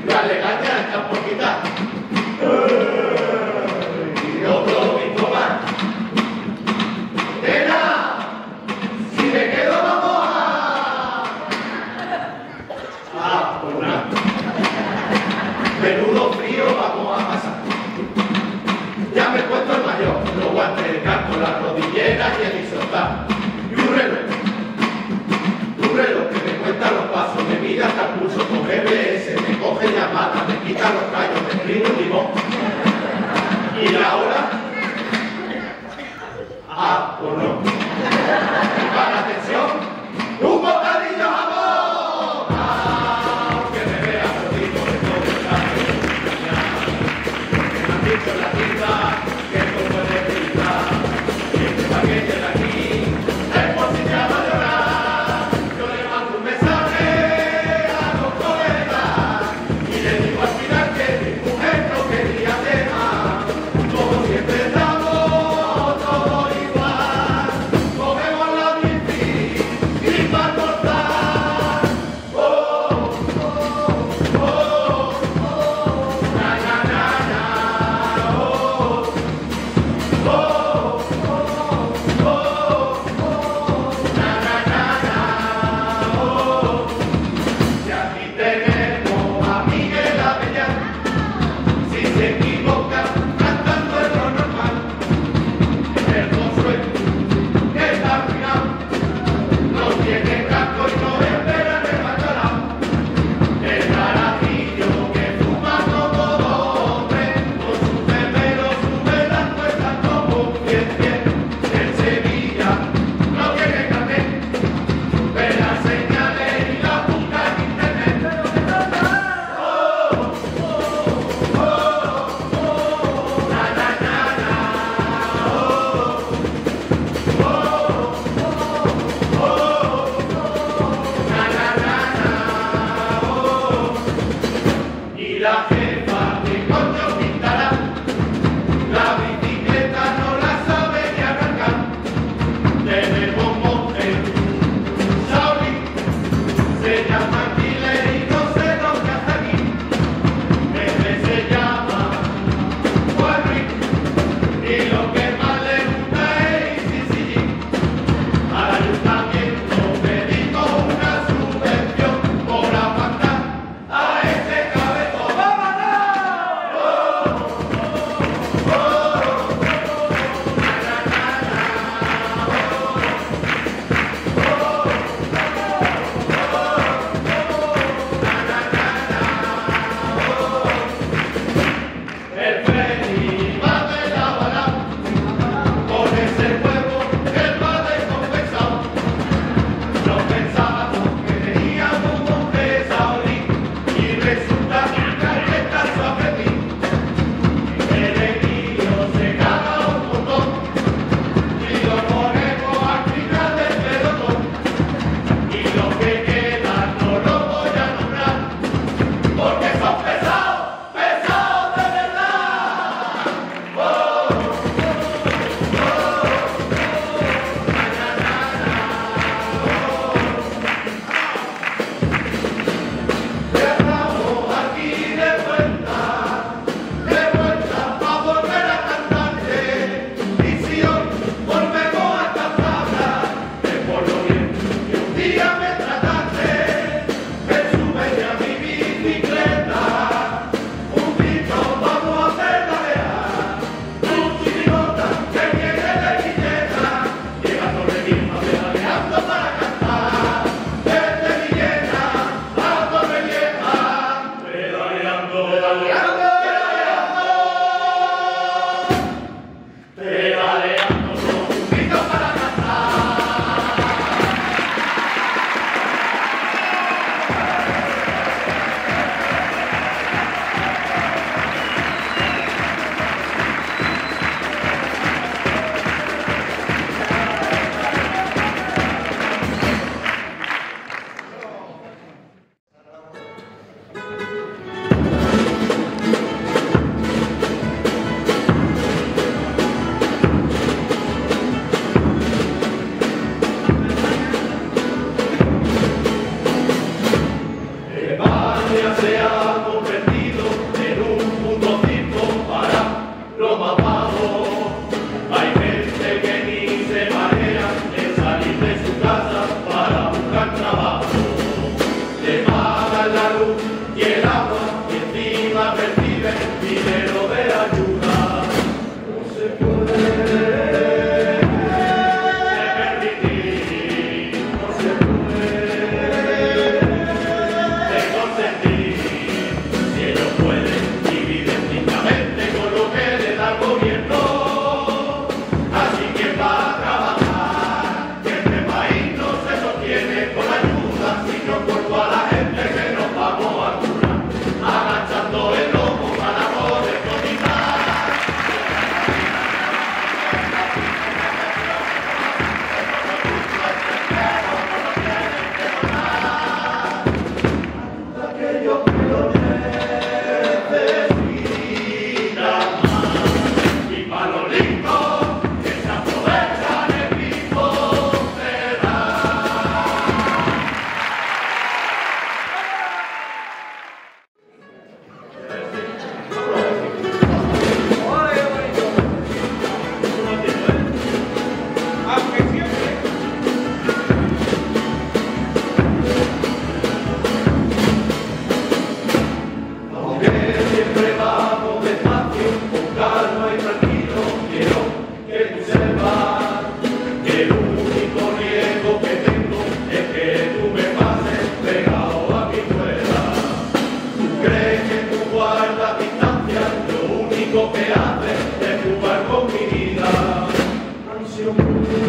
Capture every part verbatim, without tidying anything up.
Las legañas están por quitar. Y otro mismo más. ¡Nena! Si me quedo vamos a... Ah, por nada. Menudo frío vamos a pasar. Ya me he puesto el mayor, los guantes, el casco, las rodilleras y el isotá. Y un reloj. Un reloj que me cuenta los pasos, me mide hasta el pulso con G P S, me coge llamadas, me quita los callos, me escribe un limón. ¿Y la hora? Ah, pues no. Y para atención, un bocadillo jamón. Ah, que me vea gordito de todo el traje. Me han dicho en la tienda que esto puede gritar. Y este paquete de aquí es por si te va a llorar. Yo le mando un mensaje a los colegas y le digo al final que mi mujer no quería temas. Como siempre estamos todos igual.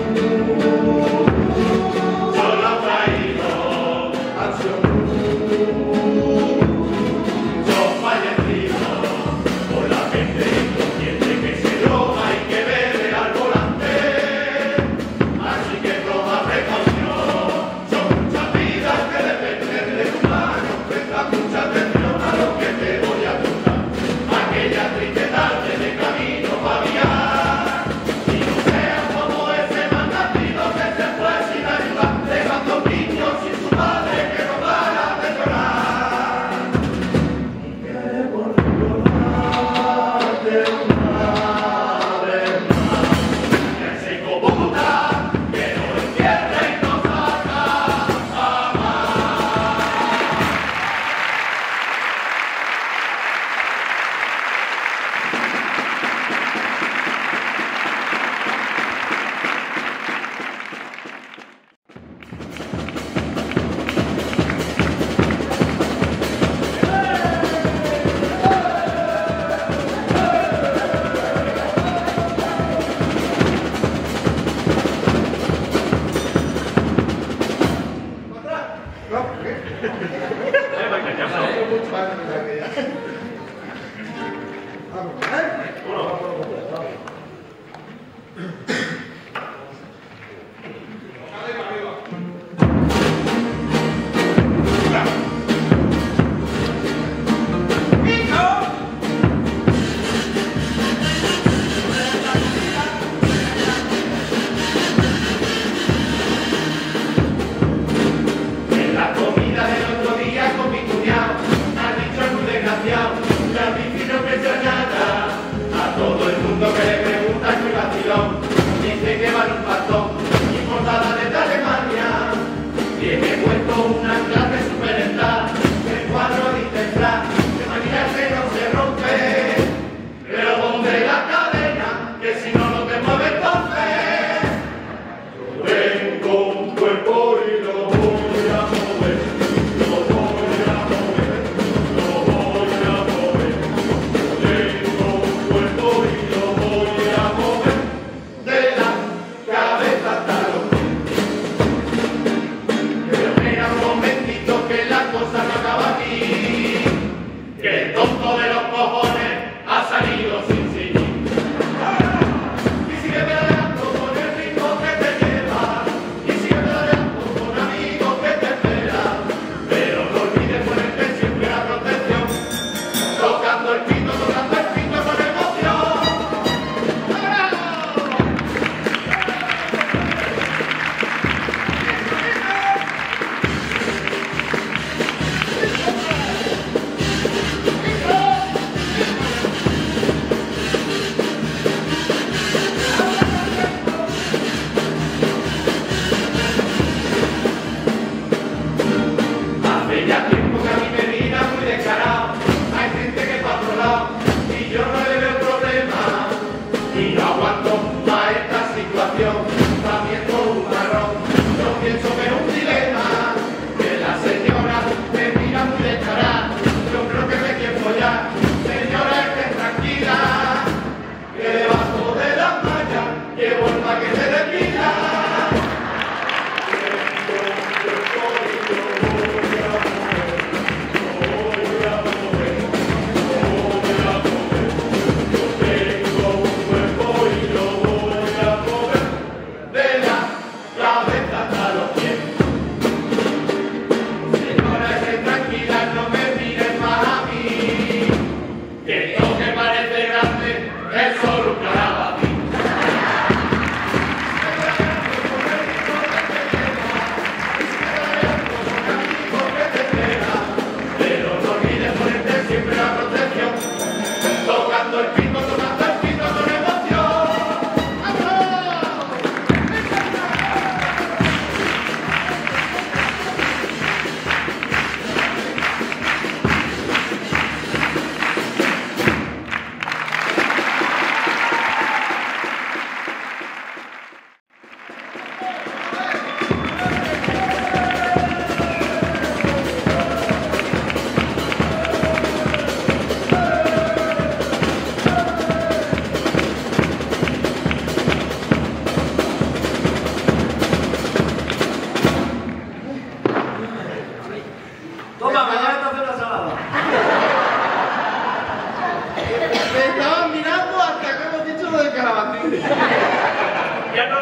Solo ha traído acción. Son fallecidos por la gente inconsciente que se droga y que bebe al volante. Así que toma precaución. Son muchas vidas que dependen de tu mano. Presta mucha atención a lo que te voy a contar. Aquella triste tarde de camino para viajar. Y no seas como ese mandativo.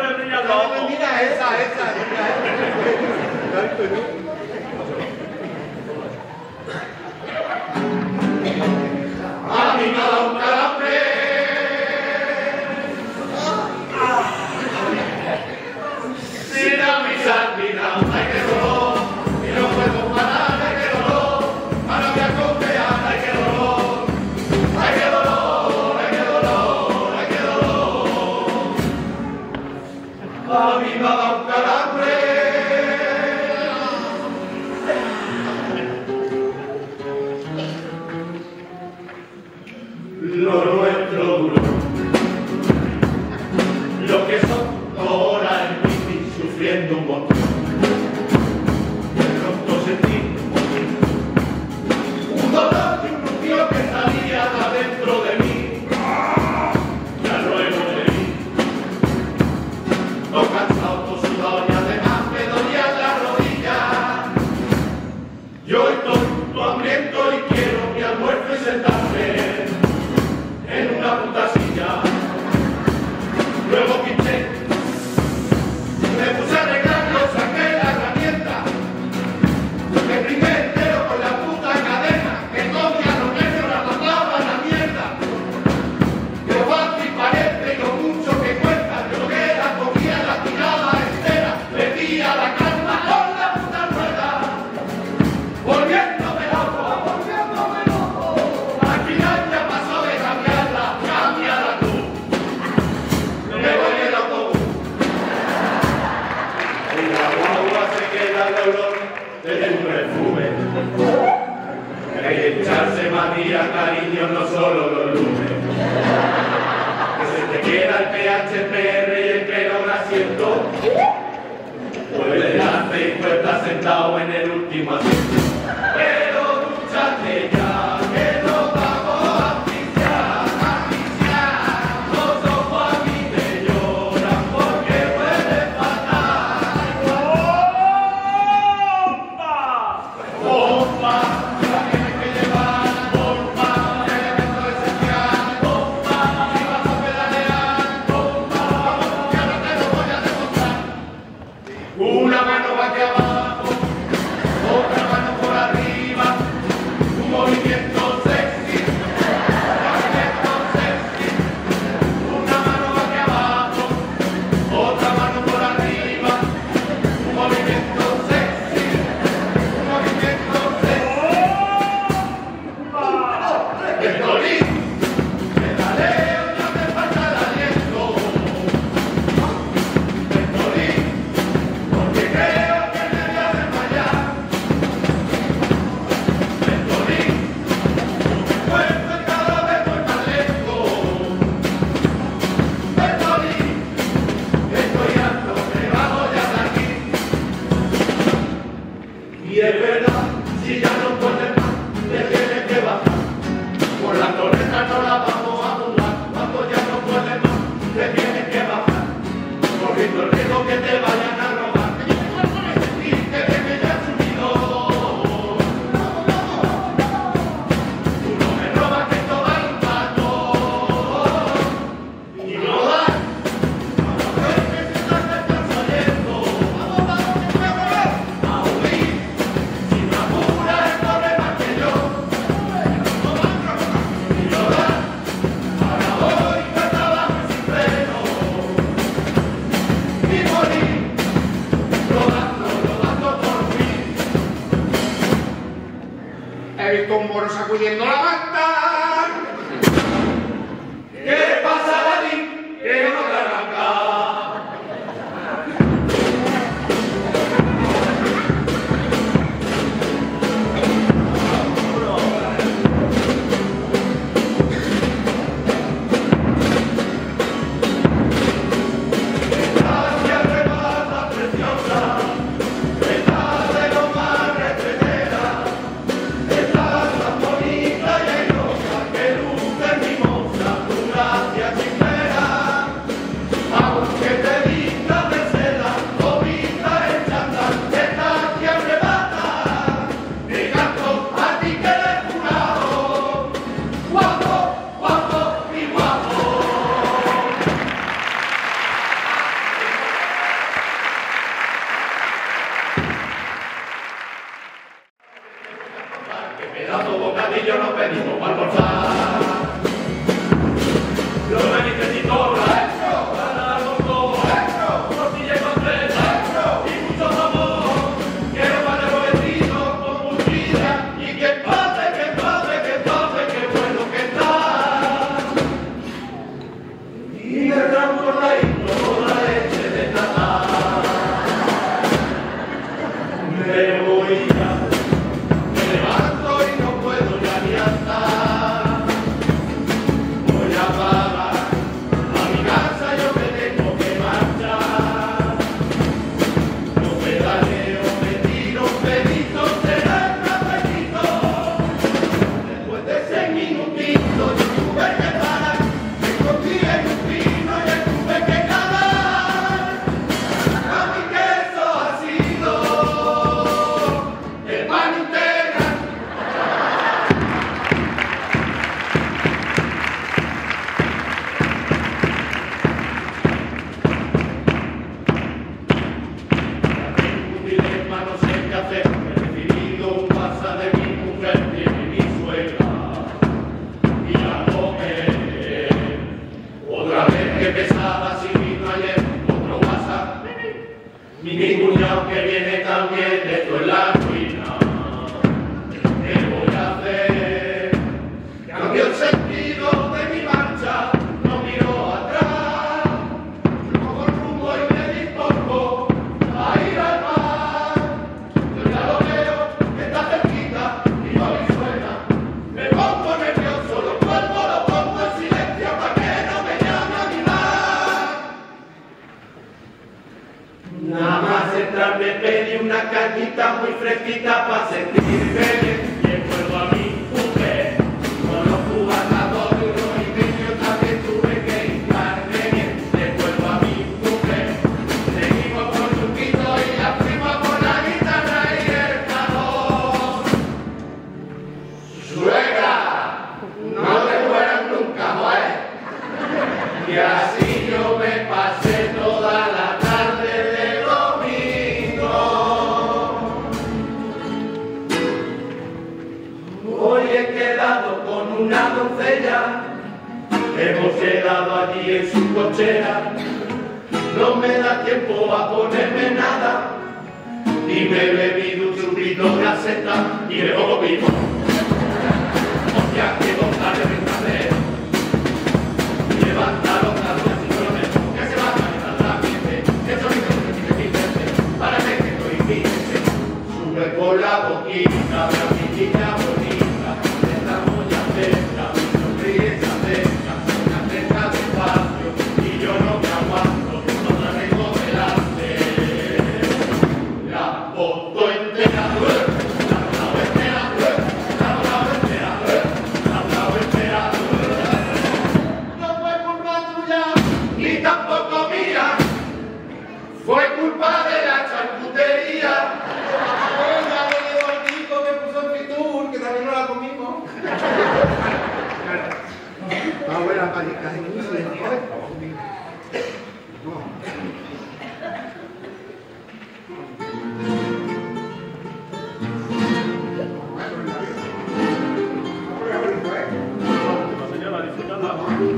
le brillan los ojos. Mira esa, esa. A mí me ha dado un calambre. Sin avisar ni nada, ay qué dolor. Y no puedo parar, ay qué dolor. Ahora voy a confiar, ay qué dolor. Ay qué dolor, ay qué dolor, ay qué dolor. A mí me ha dado un calambre. Lo nuestro duro, lo que son horas en bici sufriendo un montón. De pronto sentí un dolor y un rugido que salía de adentro de mí. Ya luego de mí, todo cansado, todo sudado y además me dolía la rodilla. Yo estoy todo hambriento y quiero mi almuerzo y sentarme en una puta silla. Luego pinché, me puse a arreglarlo, saqué la herramienta, me primé entero con la puta cadena, que cogía los nervios, la mataba la mierda. Que lo fácil parece y lo mucho que cuesta, que lo que era cogía la tirada entera, metía la calma con la puta rueda, volviéndome loco, volviéndome loco. Al final ya pasó de cambiarla, cambiarla tú. Me voy el autobús. En la guagua se queda el olor de un perfume. Hay que echarse más días, cariño, no solo los lunes. Que se te queda el P H P R y el pelo un asiento. Puedes delante y tú estás sentado en el último asiento. Pero dúchate ya, que no vamos a asfixiar, asfixiar. Los ojos a mí me lloran porque huele fatal. ¡Bomba! Bomba, la tienes que llevar, bomba, elemento esencial, bomba, si vas a pedalear, bomba, vamos, que ahora te lo voy a demostrar. Una mano va aquí abajo, otra mano por arriba, un movimiento sexy, movimiento sexy. Una mano va aquí abajo, otra mano por arriba, un movimiento sexy, un movimiento sexy. Estoy, pedaleo, ya me falta el aliento. Estoy, porque creo que me voy a desmayar. Estoy, me cuento y cada vez voy más lento. Estoy, estoy harto, me bajo ya de aquí. Y es verdad, si ya no puedes más, te tienes que bajar. Por la torreta no la vamos a mudar. Cuando ya no puedes más, te tienes que bajar. Corriendo el riesgo que te vayan a robar. Y que te que ya has subido. Tú no me robas que esto va un pato. Y no da. Vamos a ver que se está saliendo. Vamos, vamos, que voy a correr. A huir. Si me apuras, corre más que yo. Y no da. Ahora voy que trabajo sin freno. Y morir. Rodando, rodando por fin. He visto un mono sacudiendo la manta. ¿Qué pasa, Dani? Que no te arranca. Estás que arrebata preciosa, estás de lo más repetera, estás tan bonita y Mi cuñado que viene también, esto es la ruina. ¿Qué voy a hacer? Cambió el sentido de mi marcha, no miro atrás. Cojo el rumbo y me dispongo a ir al mar. Yo ya lo veo, que está cerquita y no me suena. Me pongo nervioso, lo cuerpo lo pongo en silencio para que no me llame a mi mar. Nada más entrar me pedí una cañita muy fresquita para sentirme bien. Y recuerdo a mi mujer, con los cubanos de uno y medio también tuve que hincarme bien. Recuerdo a mi mujer, seguimos con Luquito y la prima por la guitarra y el calor. Suegra, no te mueras nunca, mujer. Y así yo me pasé toda la tarde de domingo. Hoy he quedado con una doncella, hemos quedado allí en su cochera. No me da tiempo a ponerme nada y me he bebido un churrito de aceta y me pongo pico. Hostia, qué tarde de tarde. Levanta los brazos y no me que se va a calentar la mente. Eso es lo que me dice, para que estoy fíjese. Sube por la boquita, la piquita bonita, estamos ya cerca, mi sonrisa se acerca, se acerca despacio y yo no me aguanto, no la tengo delante. La foto entera, la foto entera, la foto entera, la foto entera. No fue culpa tuya, ni tampoco mía, fue culpa de la charcutería. Venga, le llevo al tipo que puso en Fitur, que también no la comimos. Ah, buena palica. Señora, disfrutadla.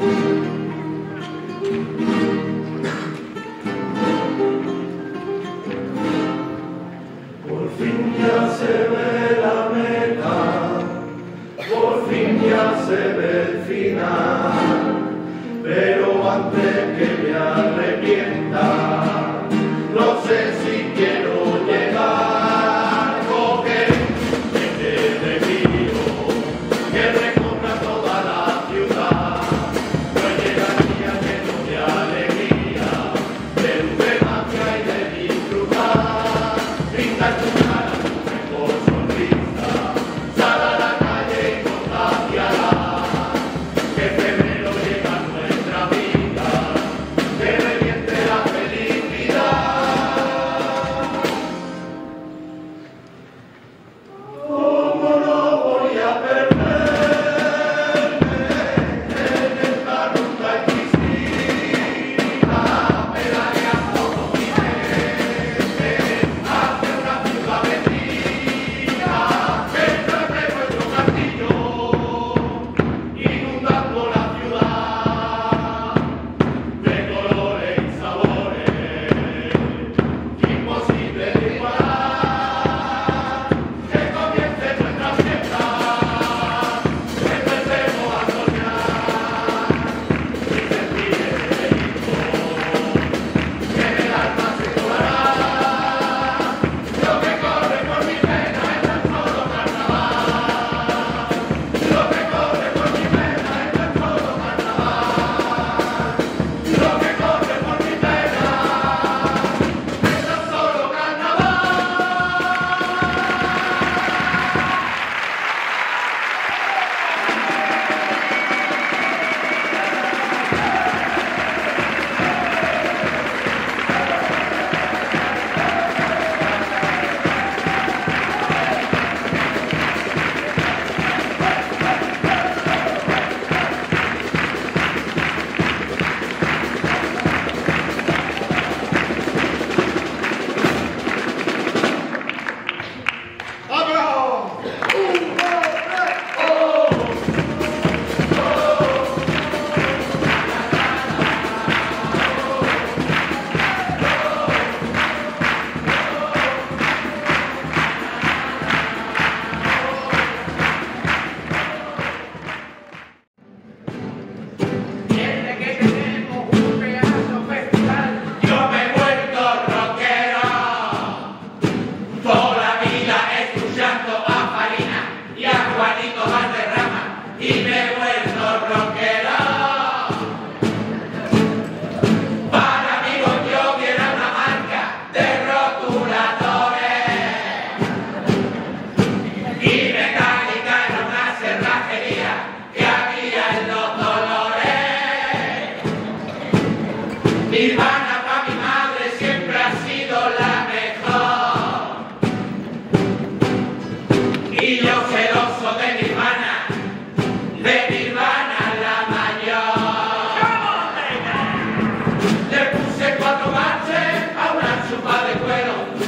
Por fin ya se ve la meta, por fin ya se ve el final, pero antes que me arrepienta, no sé si quiero llegar, coger este desvío que recorra toda la ciudad, no llegaría lleno de alegría, de nubelancia y de disfrutar, brinda tu cara, tu mejor sonrisa, sal a la calle y contagiará, que febrero llega a nuestra vida.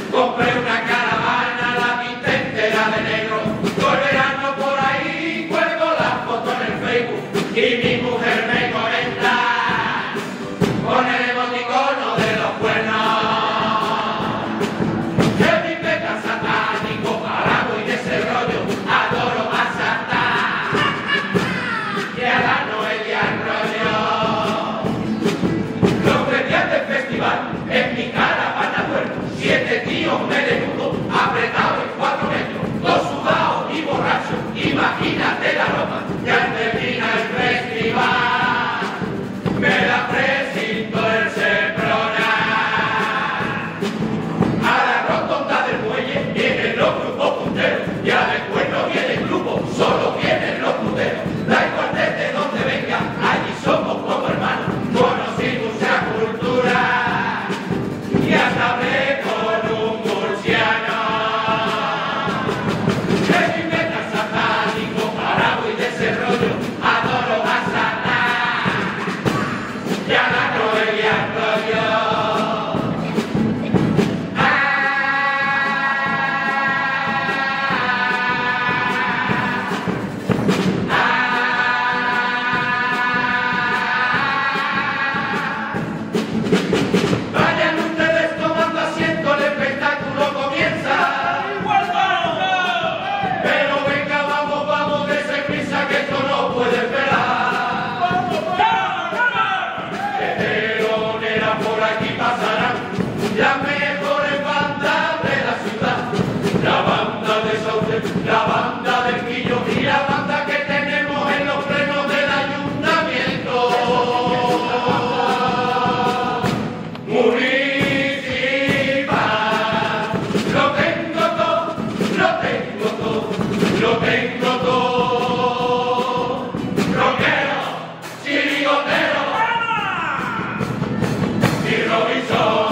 Compré una caravana, la pinté entera de negro. Todo el verano por ahí cuelgo las fotos en el Facebook y mi mujer me comenta con el emoticono de los cuernos. Que mi pecado satánico, parago y de ese rollo, adoro a Satán y a la Noelia Arroyo. Los tres días del festival en mi caravana duermo, siete tíos me desnudo, apretado en cuatro metros, dos sudados y borrachos, imagínate la ropa, que al terminar el festival me la presento el Seprona. A la rotonda del muelle vienen los grupos punteros, ya después no viene el grupo, solo vienen los puteros. Da igual desde donde venga, allí somos como hermanos, conocí mucha cultura y hasta hablé con un murciano. Que mi meta satánico, parago y de ese rollo, adoro a Satán y a la Noelia Arroyo. Vayan ustedes tomando asiento, el espectáculo comienza. Pero venga, vamos, vamos, dese prisa que esto no puede esperar. De telonera por aquí pasarán las mejores bandas de la ciudad. La banda de Sauce, la banda del Quillo y la banda que tenemos en los plenos del ayuntamiento municipal. Lo tengo todo, lo tengo todo, lo tengo todo. Rockero, chirigotero y Robinson.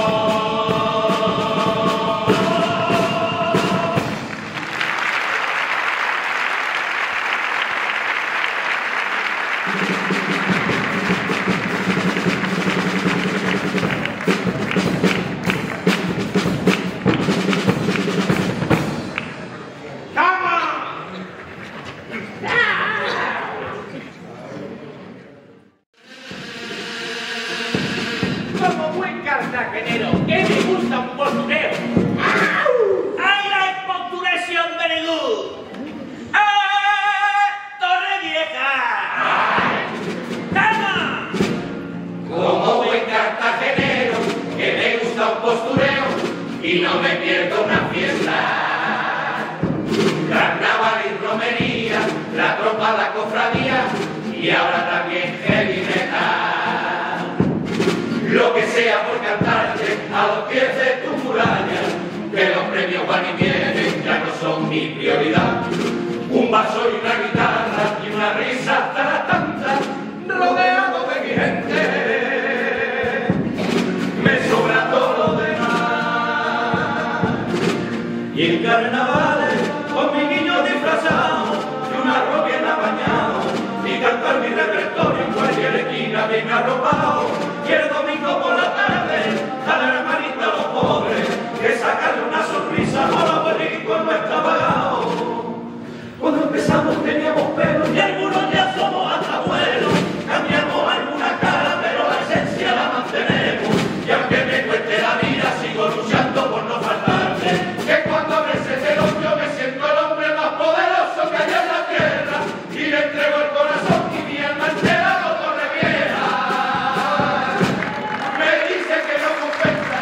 Como buen cartagenero, que me gusta un postureo. ¡Ay, la exposturación very good! ¡Ah, Torre Vieja! ¡Tama! Como buen cartagenero, que me gusta un postureo y no me pierdo una fiesta. Carnaval y romería, la tropa, la cofradía y ahora también heavy metal. Lo que sea por cantarte a los pies de tu muralla, que los premios van y vienen, ya no son mi prioridad. Un vaso y una guitarra y una risa hasta la tanta, rodeado de mi gente, me sobra todo lo demás. Y en carnavales, con mi niño disfrazado y un arroz bien apañado, y cantar mi repertorio en cualquier esquina bien arropado. Y el domingo por la tarde, a la hermanita a los pobres, que sacarle una sonrisa a los abuelitos no está pagado. Cuando empezamos teníamos pelo y algunos ya somos hasta abuelos. Cambiamos alguna cara, pero la esencia la mantenemos. Y aunque me cueste la vida, sigo luchando por no faltarte. Que cuando abres el telón yo me siento el hombre más poderoso que hay en la tierra. Y le entrego el corazón y mi alma entera a los Torre Vieja. Me dice que no compensa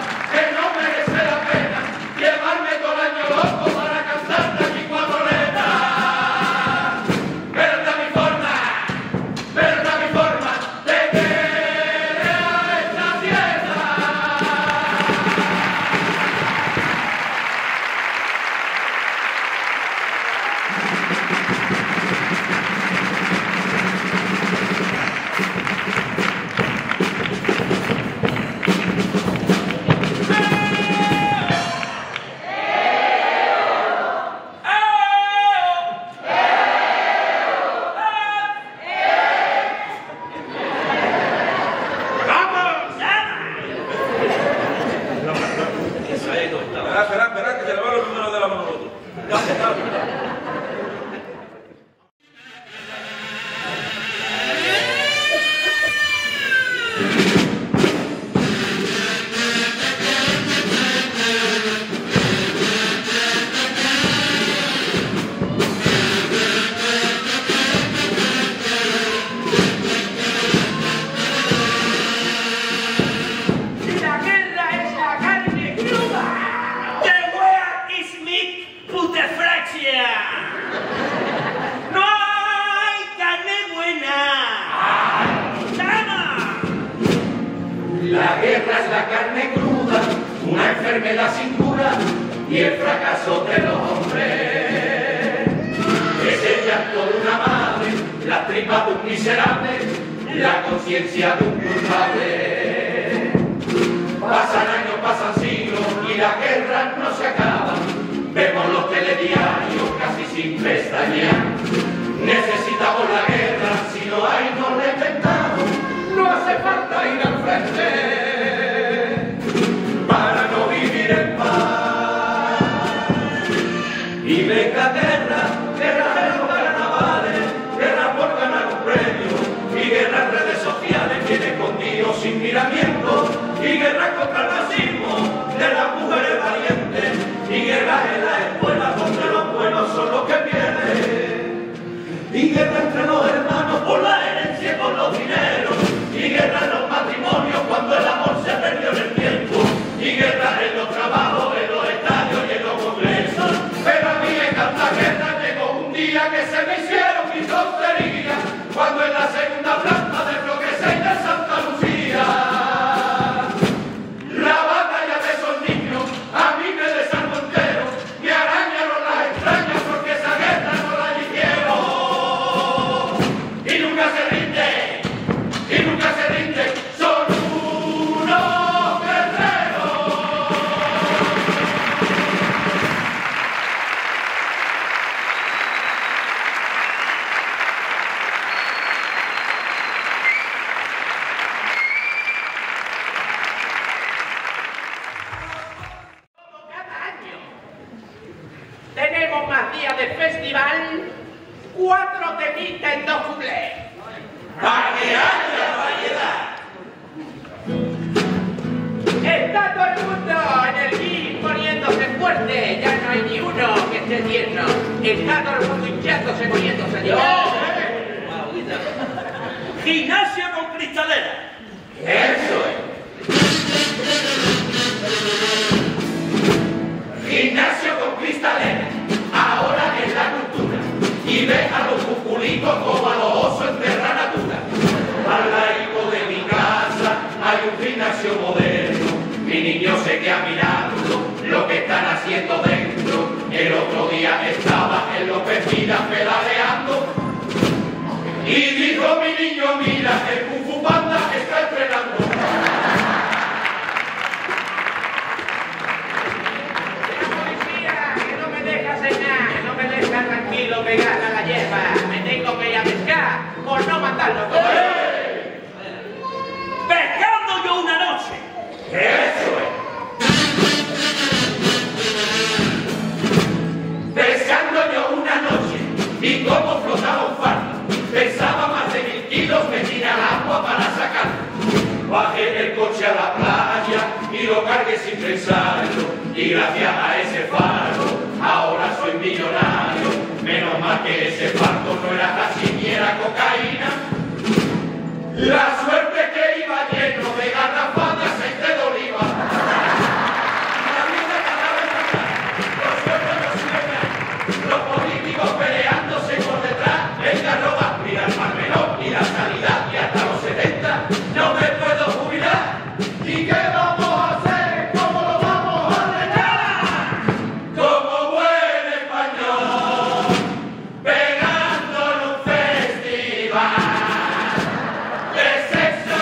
Espera, espera, espera, que se le va los números de la mano al otro. Ya, ya. La guerra es la carne cruda, una enfermedad sin cura y el fracaso de los hombres. Es el llanto de una madre, la tripa de un miserable, la conciencia de un culpable. Pasan años, pasan siglos y la guerra no se acaba. Vemos los telediarios casi sin pestañear. Necesitamos la guerra, si no hay no la inventamos. No hace falta ir al frente para no vivir en paz. Y venga guerra, guerra en los carnavales, guerra por ganar un premio, y guerra en redes sociales, bien escondido sin miramiento, y guerra contra el racismo de las mujeres valientes, y guerra en la escuela donde los buenos son los que pierden, y guerra entre los hermanos por la herencia y por los dineros. Y guerra en los matrimonios cuando el amor se perdió en el tiempo. Y guerra en los trabajos, en los estadios y en los congresos. Pero a mí en tanta guerra llegó un día que se me hicieron mis tonterías. Cuando en la segunda planta del bloque seis de Santa Lucía, la batalla de esos niños a mí me desarmó entero. Me arañaron las extrañas porque esa guerra no la eligieron. Y nunca se rinde. Y nunca se rinde, son unos guerreros. Como cada año tenemos más días de festival, cuatro temitas en dos cuplés. Para que haya variedad. Está todo el mundo en el gym poniéndose fuerte, ya no hay ni uno que esté tierno. Está todo el mundo hinchándose, poniéndose tierno. Gimnasio con cristalera. Eso es. Gimnasio con cristalera. Ahora es la cultura. Y ve a los cuculicos como a los osos en terra natura. Al lado de mi casa hay un gimnasio moderno. Mi niño se queda mirando lo que están haciendo dentro. El otro día estaba en los Pepinas pedaleando. Y dijo mi niño, mira, el Kung Fu Panda está entrenando. Que no me deja cenar, que no me deja tranquilo pegar a la hierba. Me tengo que ir a pescar por no matarlo. ¡Ey! Pescando yo una noche. Eso es. Pescando yo una noche y cómo flotaba un fardo. Pesaba más de mil kilos, me tiré al agua para sacar. Bajé el coche a la playa y lo cargué sin pensarlo. Y gracias a ese faro, ahora soy millonario. Menos mal que ese fardo no era hashish ni era cocaína. La suerte que iba lleno de garrafas de aceite de oliva. La vida cada vez más clara, los sueldos no suben, los políticos peleándose por detrás. Venga, roba, mira el Mar Menor, mira Sanidad y hasta los setenta no me puedo jubilar. ¿Y qué vamos a hacer? ¿Cómo lo vamos a arreglar? Como buen español, pegando en un festival de sexo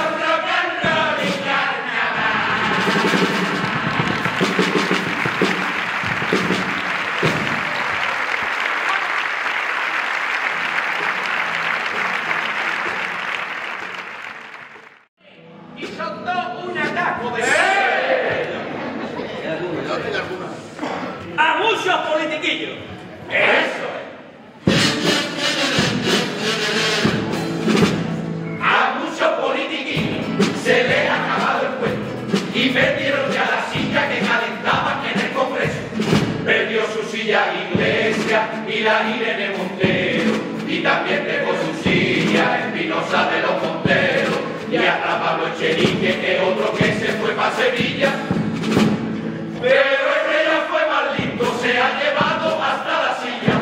Perdió su silla Iglesia y la Irene Montero, y también dejó su silla Espinosa de los Monteros, y hasta Pablo Echenique, que otro que se fue para Sevilla. Pero el que ya fue más lindo, se ha llevado hasta la silla.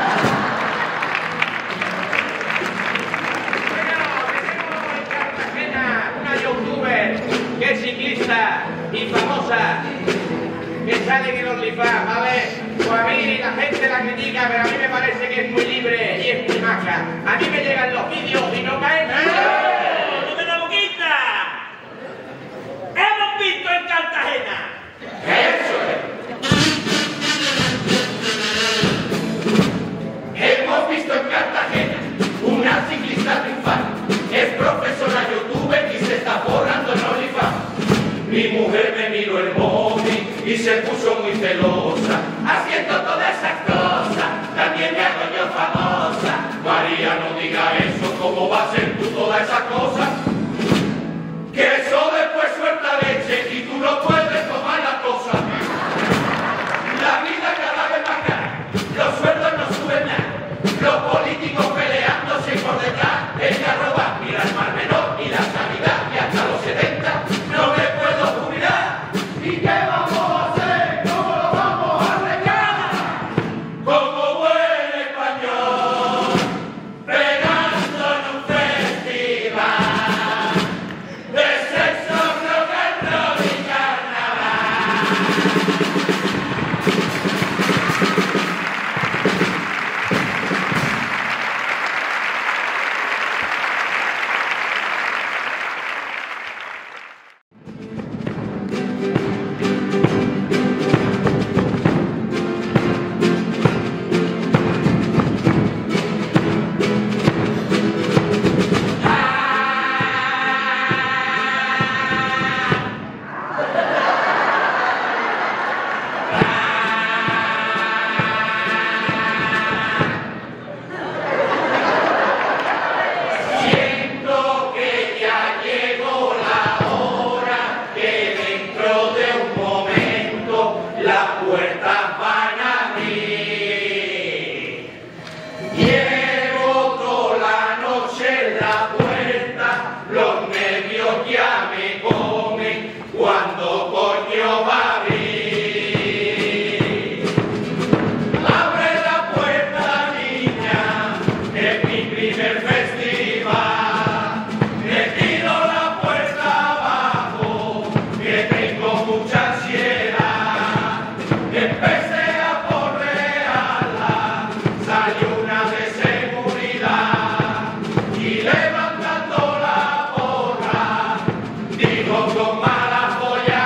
Una youtuber que es ciclista y famosa que sale en el OnlyFans, ¿vale? Pues a mí la gente la critica, pero a mí me parece que es muy libre y es muy maja. A mí me llegan los vídeos y no caen. ¡No te la boquita! ¡Hemos visto en Cartagena! Eso es. Hemos visto en Cartagena una ciclista triunfal. Es profesora youtuber y se está forrando en OnlyFans. Mi mujer me miró el móvil y se puso muy celosa, haciendo todas esas cosas. También me hago yo famosa. María, no diga eso, ¿cómo va a ser tú todas esas cosas? Que eso después suelta leche y tú no puedes tomar la cosa. La vida cada vez más cara, los sueldos no suben nada, los políticos peleándose por detrás, ella roba, mira el mar menor y la sanidad, y hasta los setenta no me puedo jubilar. ¿Y qué vamos a hacer? ¿Cómo lo vamos a arreglar? Como buen español, pegando en un festival de sexo, rock and roll y carnaval. Siento que ya llegó la hora, que dentro de un momento las puertas van a abrir. Llevo toda la noche en la puerta, los nervios ya me comen, ¿cuándo coño va a abrir? Abre la puerta, niña, es mi primer festival. Me tiro la puerta abajo, que tengo mucha ansiedad. Empecé a porrearla, salió una de seguridad y levantando la porra, dijo con mala polla.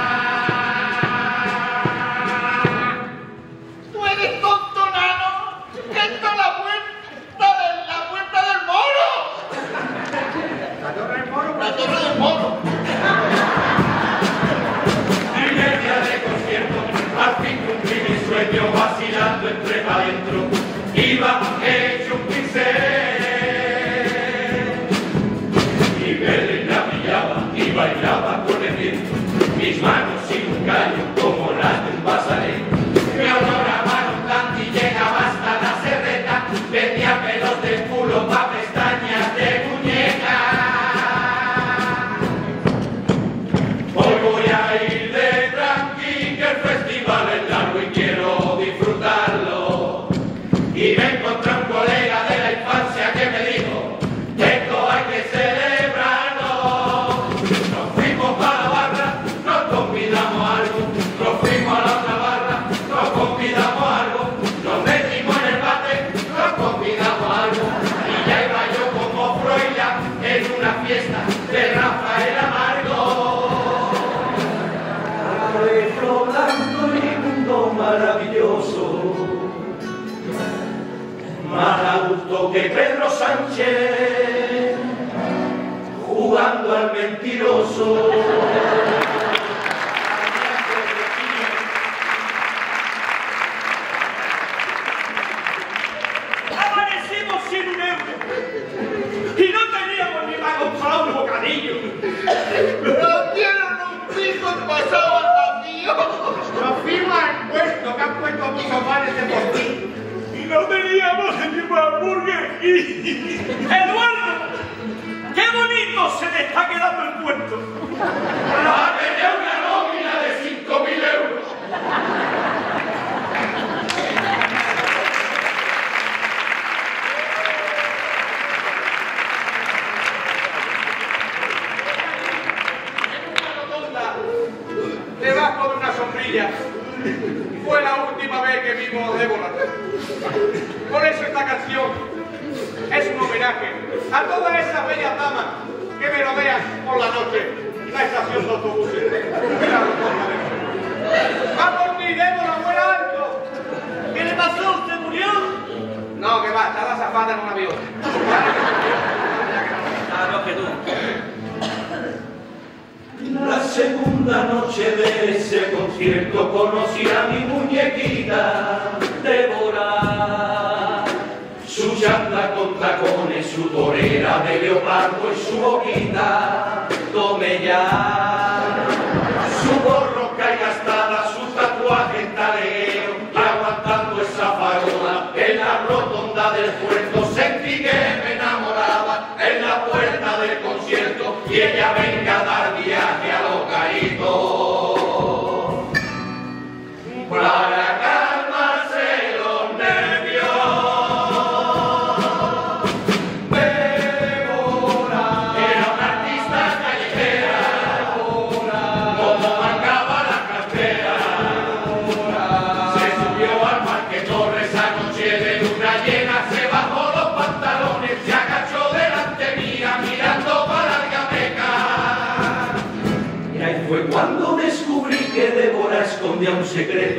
¡Tú eres tonto, nano! ¡Esta es la puerta de la puerta del moro! La torre del moro, ¡La torre del moro! Primer día de concierto, al fin cumplí mi sueño, vacilando entre pa' adentro, iba hecho un pincel. Mi melena brillaba y bailaba con el viento, mis manos sin un callo como las de un basalén. Me oloramaron tanto y llegaba hasta la serreta, vendía pelos de culo pa' pestañas de muñeca. Hoy voy a ir de tranqui, que el festival es largo y quiero disfrutarlo. Y me encontré un colega de la infancia que me dijo, esto hay que celebrarlo. Nos fuimos para la barra, nos convidamos a algo, nos fuimos a la otra barra, nos convidamos a algo, nos metimos en el bate, nos convidamos a algo. Y ya iba yo como Froilán en una fiesta de Rafael Amargo. Cabello blanco y mundo maravilloso, más a gusto que Pedro Sánchez jugando al mentiroso. Amanecimos sin un euro y no teníamos ni para comprar un bocadillo. ¡Nos dieron un piso pasado al vacío! Nos fuimos al puesto que han puesto Eduardo, qué bonito se te está quedando el puerto. Va a tener una nómina de cinco mil euros. Te vas con una sombrilla. Fue la última vez que vimos a Débora. Por eso esta canción es un homenaje a todas esas bellas damas que me rodean por la noche en la estación de autobuses. ¡Va por ti, Débora, vuela alto! ¿Qué le pasó? ¿Usted murió? No, que va, estaba zafada en un avión. Ah, no, que tú. La segunda noche de ese concierto conocí a mi muñequita Débora. Su chanda con tacones, su torera de leopardo y su boquita tome ya. Su borroca y gastada, su tatuaje en talegueo y aguantando esa farola en la rotonda del puerto sentí que me enamoraba en la puerta del concierto y ella venga a dar viaje a los caídos para calmarse los nervios. Débora era una artista callejera, como marcaba la cartera. Se subió al Parque Torres anoche de luna llena, se bajó los pantalones, se agachó delante mía mirando para el Gameca. Y ahí fue cuando descubrí que Débora escondía un secreto,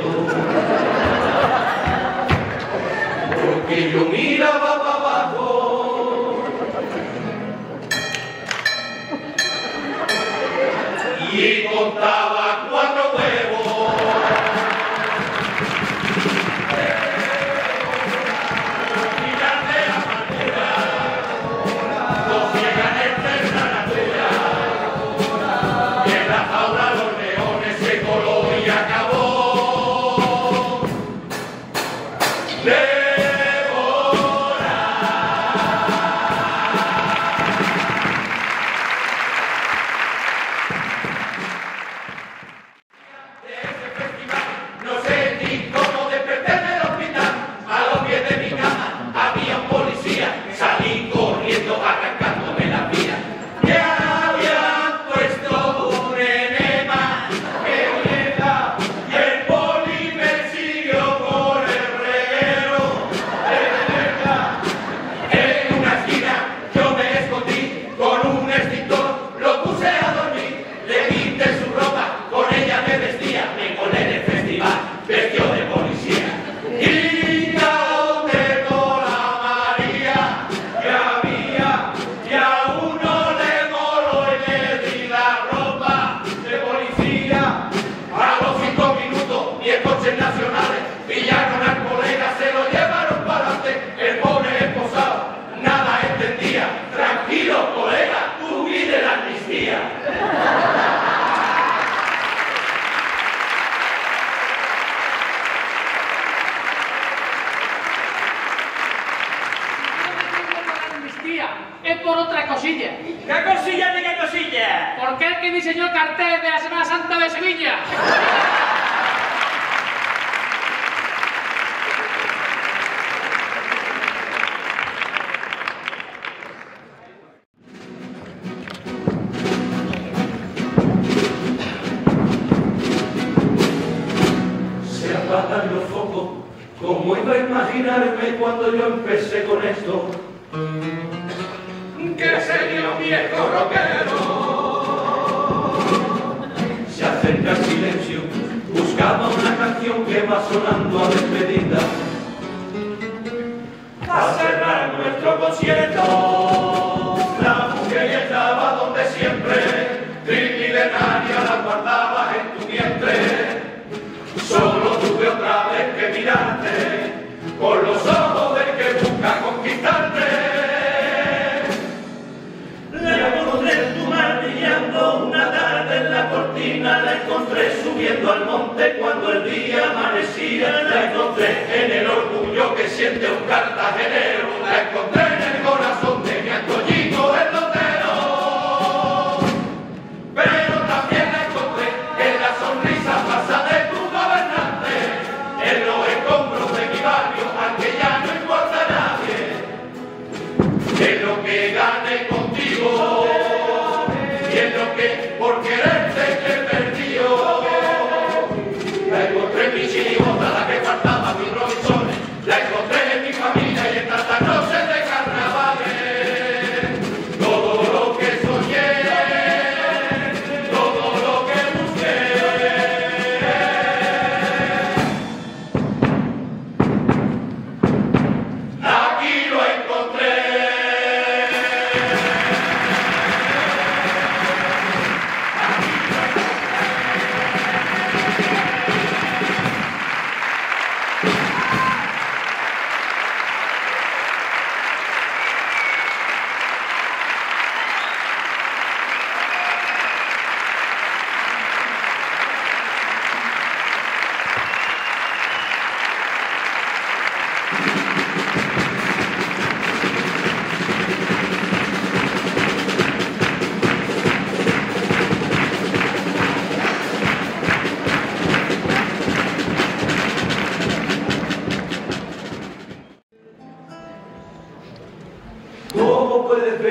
porque yo miraba para abajo y contaba cuatro huevos. Mirarle la amargura, dos llegan en tercera natura, y en la jaula los leones se coló y acabó. Débora. De ese festival no sé ni cómo despertarme del hospital. A los pies de mi cama había un policía. Salí corriendo arrancándome la vida. Que habían puesto un enema que viera y el poli me siguió por el reguero. En una esquina yo me escondí con un extintor, lo puse a dormir, le quité su ropa, con ella me vestía, me colé en el festival, vestido de policía. Y la Débora María que había y a uno le molo y le di la ropa de policía. A los cinco minutos diez coches nacionales pillaron al colega, se lo llevaron para adelante, el pobre esposado nada entendía. Tranquilo colega, tú pide la amnistía. Es por otra cosilla. ¿Qué cosilla ni qué cosilla? Porque el que diseñó el cartel de la Semana Santa de Sevilla. Se apagan los focos, como iba a imaginarme cuando yo empecé con esto. Que sería un viejo rockero. Se acerca el silencio, buscaba una canción que va sonando a despedida. A cerrar nuestro concierto, la mujer estaba donde siempre, trimilenaria la guardabas en tu vientre. Solo tuve otra vez que mirarte, con los ojos del que busca conquistarte. La encontré en tu mar brillando una tarde en la cortina, la encontré subiendo al monte cuando el día amanecía, la encontré en el orgullo que siente un cartagenero, la encontré en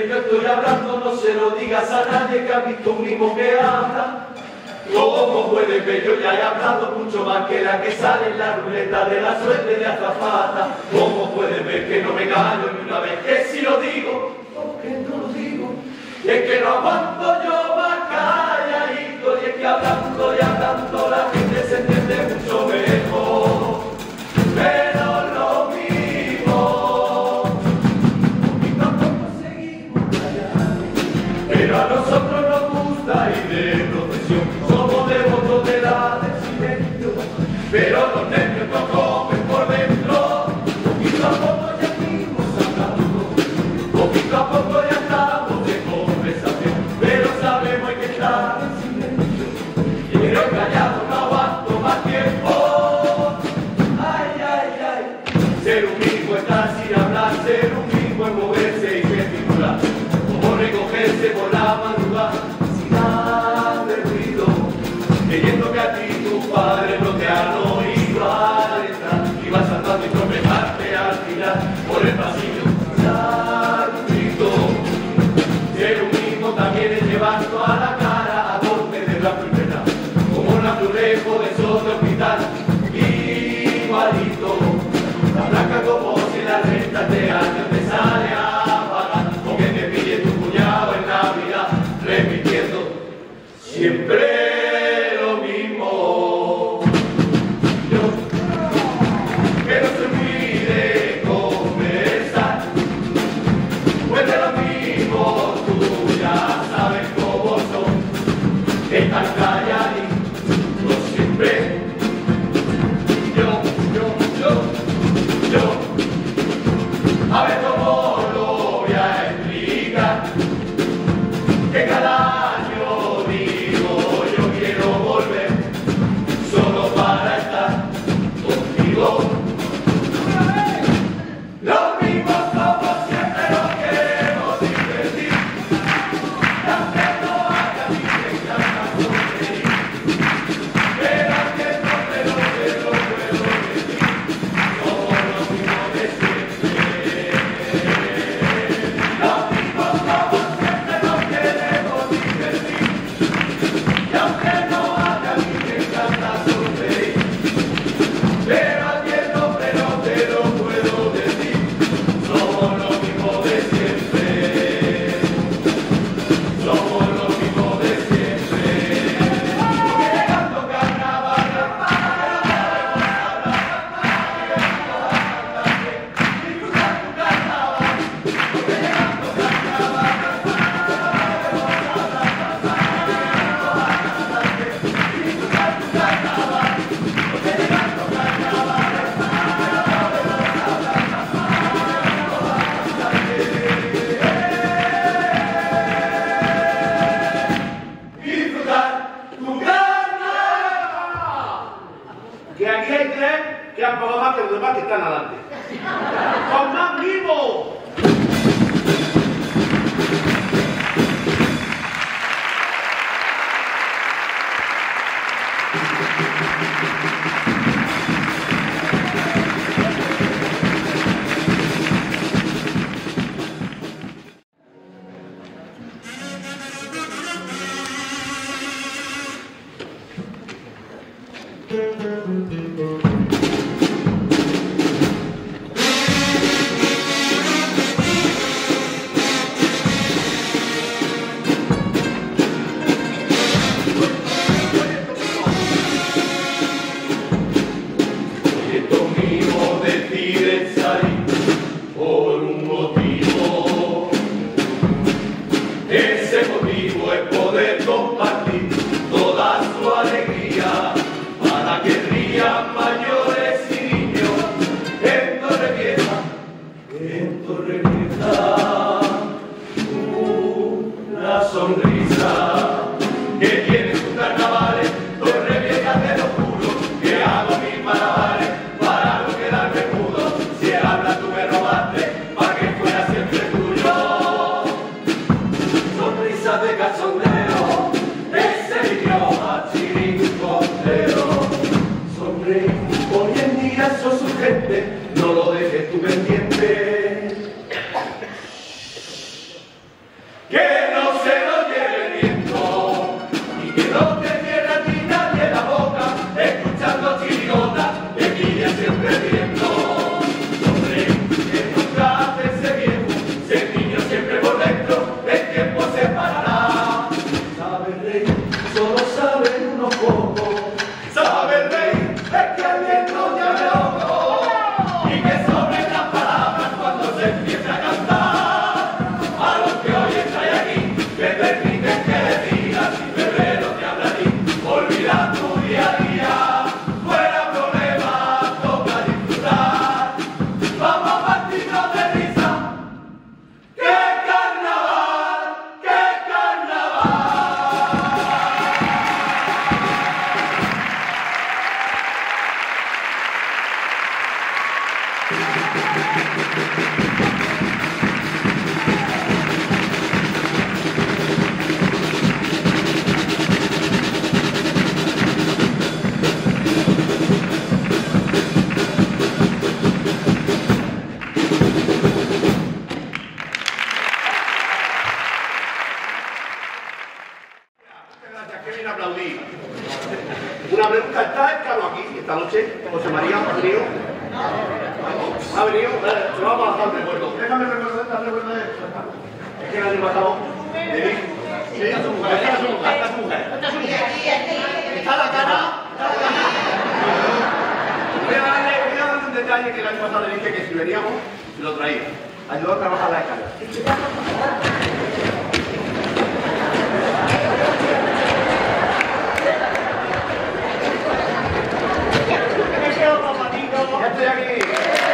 que yo estoy hablando, no se lo digas a nadie que ha visto un mimo que habla. ¿Cómo puedes ver? Yo ya he hablado mucho más que la que sale en la ruleta de la suerte de azafata. ¿Cómo puedes ver que no me callo ni una vez que si lo digo? ¿Por qué no lo digo? Y es que no aguanto yo más calladito, y es que hablando y hablando la gente se entiende mucho mejor. Pero lo mismo, poquito a poco seguimos callando, pero a nosotros nos gusta ir de procesión, somos devotos de la del silencio, pero los nervios nos comen por dentro, poquito a poco ya seguimos hablando, poquito a poco ya estamos de conversación, pero sabemos hay que estar en silencio, y pero callado no aguanto más tiempo. Ser un mismo estar sin hablar, ser un mismo es moverse y gesticular, como recogerse por la madrugada sin dar de ruido, creyendo que a ti tus padres no te han oído al entrar, y vas saltando y tropezarte al final por el pasillo sin dar un grito. Ser un mismo también es llevar toda la cara a golpe de blanco y plena, como un azulejo de sol de hospital, igualito. La blanca como si la renta de años te sale a pagar, o que te pille tu cuñado en Navidad, repitiendo siempre lo mismo. Yo, que no soy muy de conversar, pues de lo mismo tú ya sabes cómo son, están calladitos siempre. A ver cómo lo voy a explicar, que cada año digo yo quiero volver, solo para estar contigo. Los mismos como siempre nos queremos divertir, y aunque no haya ni que encanta sonreír, pero que no te lo te lo puedo decir, somos los mismos de siempre. Que aquí hay tres que han pagado más que los demás que están adelante. ¡Con más mimos! Compartir toda su alegría para que ría esta noche. José María, ¿ha venido? ¿Ha venido? Vale, se va a bajar el recuerdo. Déjame recordar esta recuerdo de... Es que el año pasado... Sí, esta es su mujer, esta es su mujer, esta es su mujer. Está la cara, está la cara. Voy a darle, voy a darle un detalle que el año pasado le dije que si veníamos, lo traía. Ayudó a trabajar la escalera. Ya estoy aquí.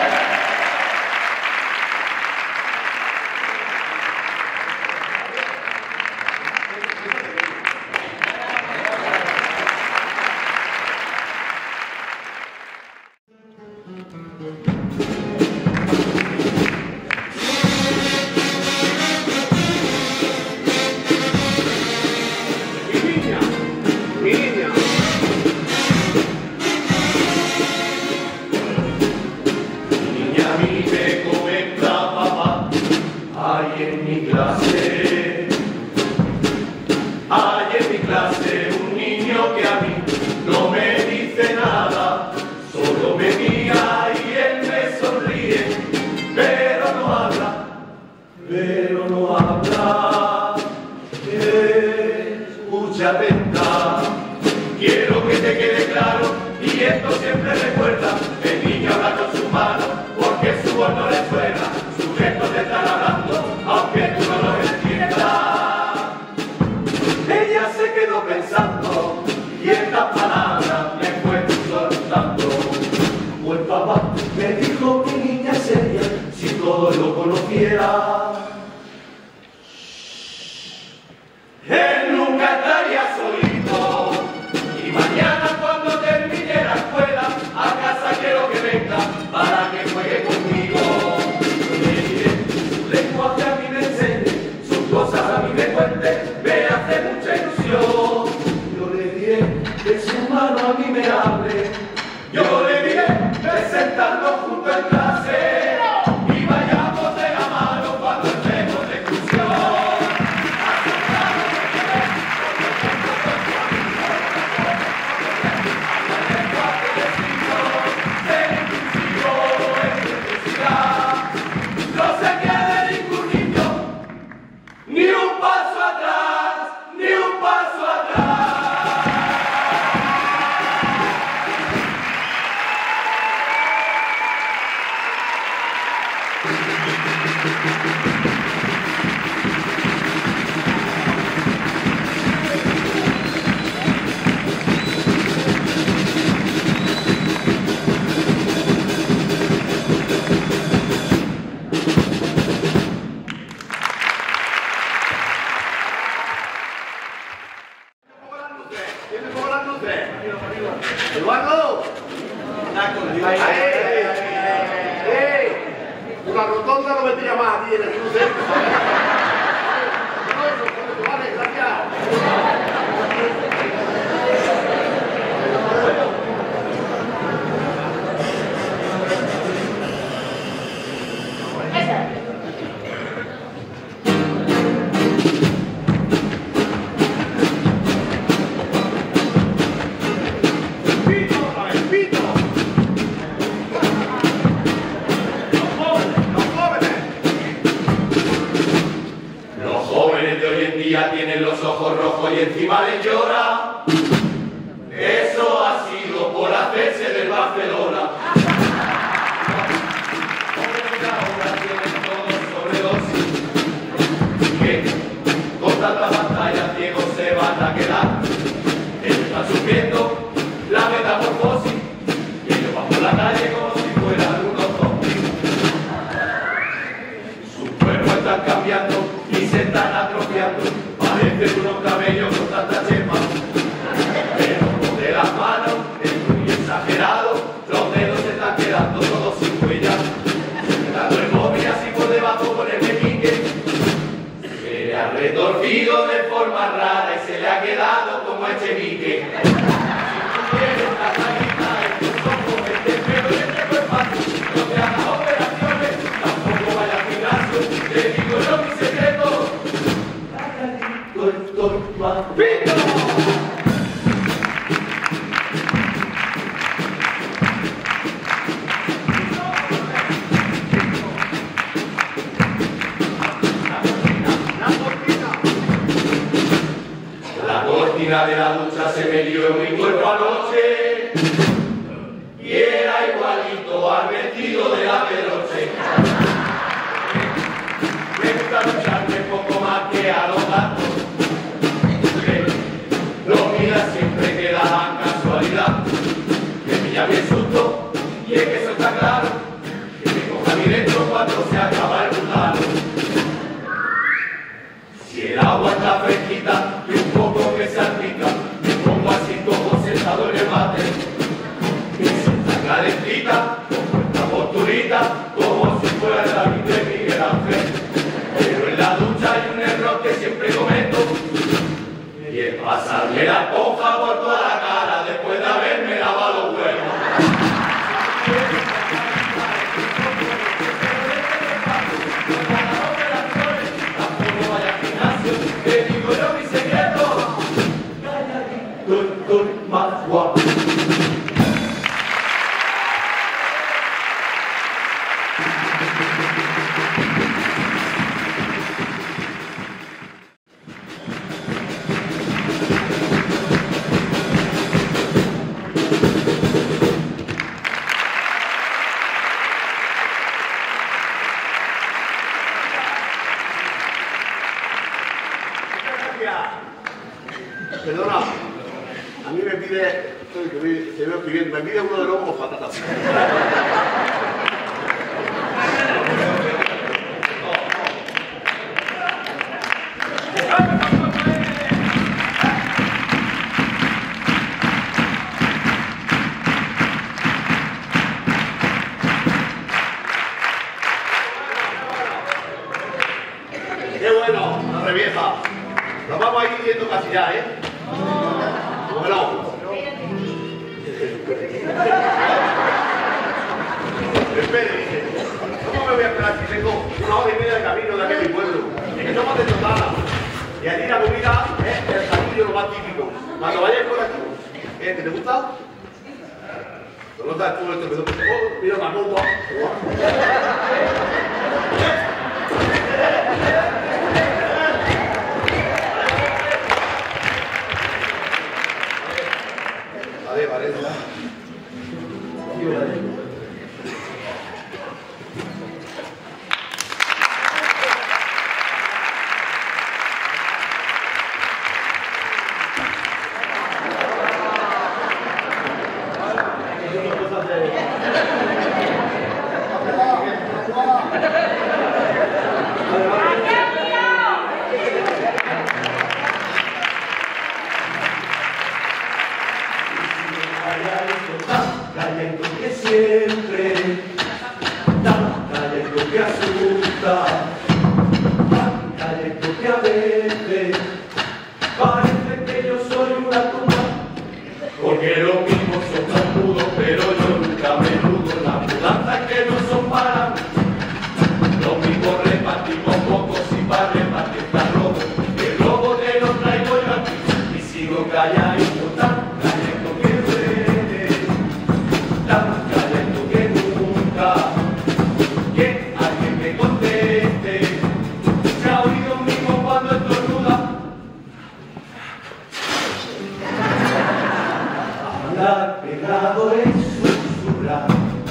Eduardo. Una rotonda no vendría más aquí en el cruce. Vale, gracias. Tienen los ojos rojos y encima les llora. Eso ha sido por hacerse del Barcelona. Ahora tienen todos sobredosis. Que con tanta pantalla ciegos se van a quedar. Ellos están sufriendo la metamorfosis y ellos van por la calle como si fueran unos zombies. Sus cuerpos están cambiando y se están atrofiando. Parecen unos cabellos con tanta chema, pero de las manos es muy exagerado, los dedos se están quedando todos sin huella, dando el móvil así por debajo con el meñique, se le ha retorcido de forma rara y se le ha quedado como echenique. Si tuvieron la salida en tus ojos, este pelo y este cuerpazo, no te hagas operaciones, tampoco vaya al gimnasio, te digo yo mi secreto. Estoy de la ducha se me dio en mi cuerpo anoche y era igualito al vestido de la Pedroche. Me gusta ducharme poco más que a los gatos. Lo mira siempre que da casualidad. Me pilla bien susto y es que eso está claro. Que me coja directo cuando se acaba el butano. Si el agua está fresquita y un poco que salpica, me pongo así como sentado en el mate. Y si está calentita, como esta posturita, como si fuera el David de Miguel Ángel. Pero en la ducha hay un error que siempre cometo, y es pasarme la esponja por toda la cara después de haberme lavado los huevos. Te digo yo mi secreto, calladito estoy más guapo. Perdona, a mí me pide, estoy, que me, te veo pidiendo, me pide uno de lobo con patatas. Qué bueno, la revieja. Nos vamos a ir yendo casi ya, ¿eh? Bueno. Espere, ¿cómo me voy a esperar si tengo una hora y media de camino de aquí a mi pueblo? Es que somos de Totana. Y allí la comida es el jardín lo más típico. Cuando vayas por aquí, ¿eh? ¿Te gusta? ¿No sabes tú esto? Oh, mira la culpa. Vale, vale, vale. Callando que siempre, tan callando que asusta, tan callando que a veces parece que yo soy una tumba, porque los mismos son tan mudos, pero yo nunca me nudo. Las mudanzas que no son para mí, los mismos repartimos pocos y para repartir tan robo, el robo te lo traigo yo aquí y sigo calladito, tan callando que duele, tan callando que nunca, que alguien me conteste, se ha oído mismo cuando estornuda. Hablar pegado es susurrar,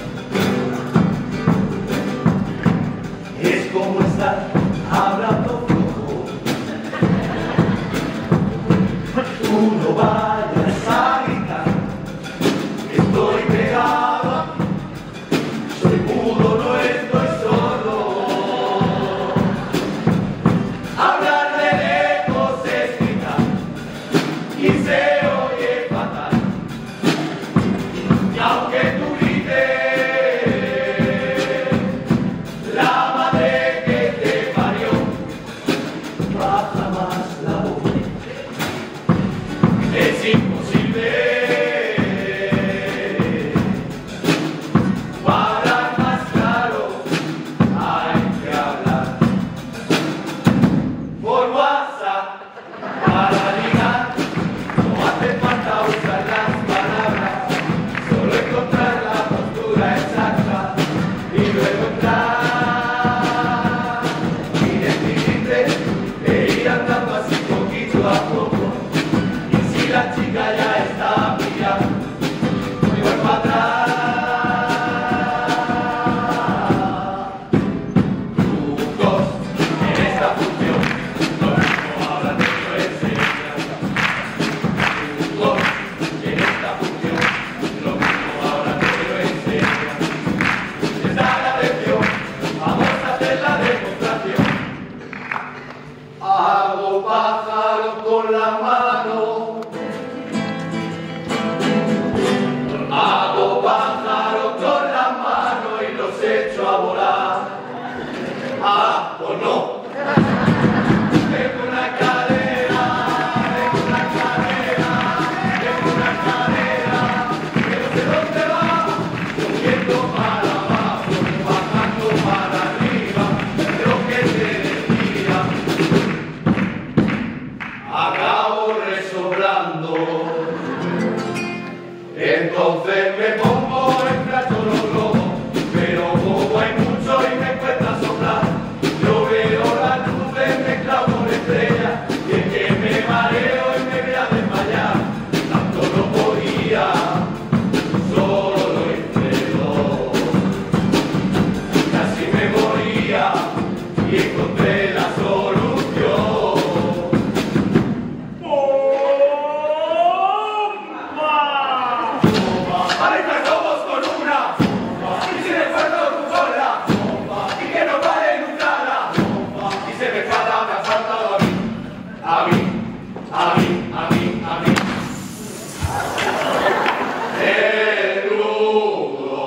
es como estar hablando flojo. Tú no vayas a gritar, estoy pegado aquí, soy mudo, no estoy sordo. Hablar de lejos es gritar y se oye fatal. Y aunque tú grites, la madre que te parió baja más la voz. Es imposible no. Tengo una cadera, tengo una cadera, tengo una cadera, que no sé dónde va, subiendo para abajo, bajando para arriba, lo que te decía. Acabo resoplando, entonces me pongo en plato los globos, pero como hay mucho y me cuesta soplar, yo veo las luces, me clavo una estrella, y es que me mareo y me voy a desmayar, tanto no podía, solo entre dos, casi me moría y encontré la solución. A mí, a mí, a mí, a mí. El nudo.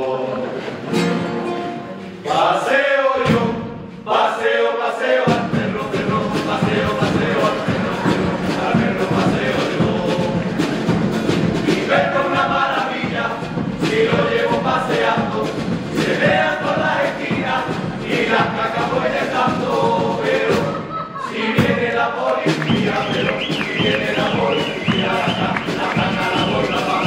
Paseo yo, paseo, paseo al perro, perro, paseo, paseo al perro, perro, al perro, paseo yo. Mi perro es una maravilla, si lo llevo paseando, se vean todas las esquinas y las cacas voy dejando, pero si viene la policía, pero si viene la policía, la saca la bola abajo.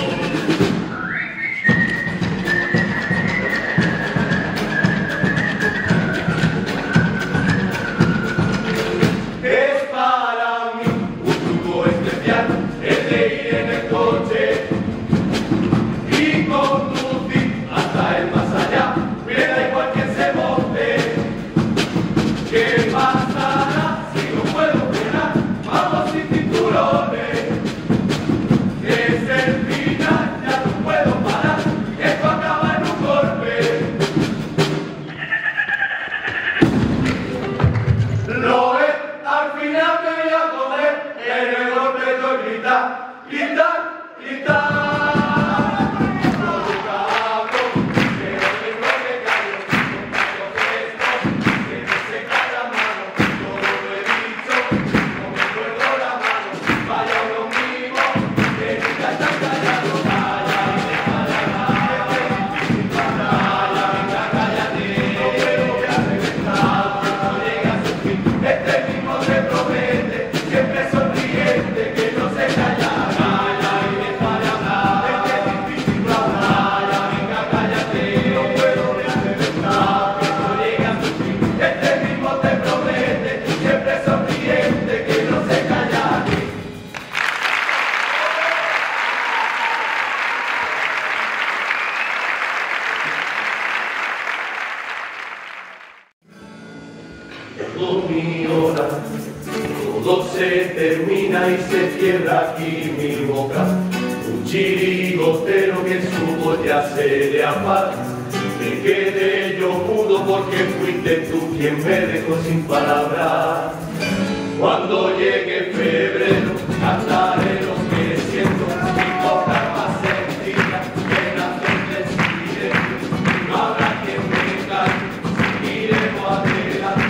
Es para mí un truco especial, el de ir en el coche y conducir hasta el más allá, me da igual quien se monte. ¿Qué pasará si no puedo frenar? Vamos sin cinturones. Es el final, ya no puedo parar. Esto acaba en un golpe. Lo es, al final me voy a comer. En el golpe de gritar, gritar, gritar. Llegó mi hora, todo se termina y se cierra aquí mi boca. Un chirigotero que supo ya se le apaga. Me quedé yo mudo porque fuiste tú quien me dejó sin palabras. Cuando llegue febrero, cantaré lo que siento. Mi boca más sentida que nace del silencio. No habrá quien me engañe, iremos adelante.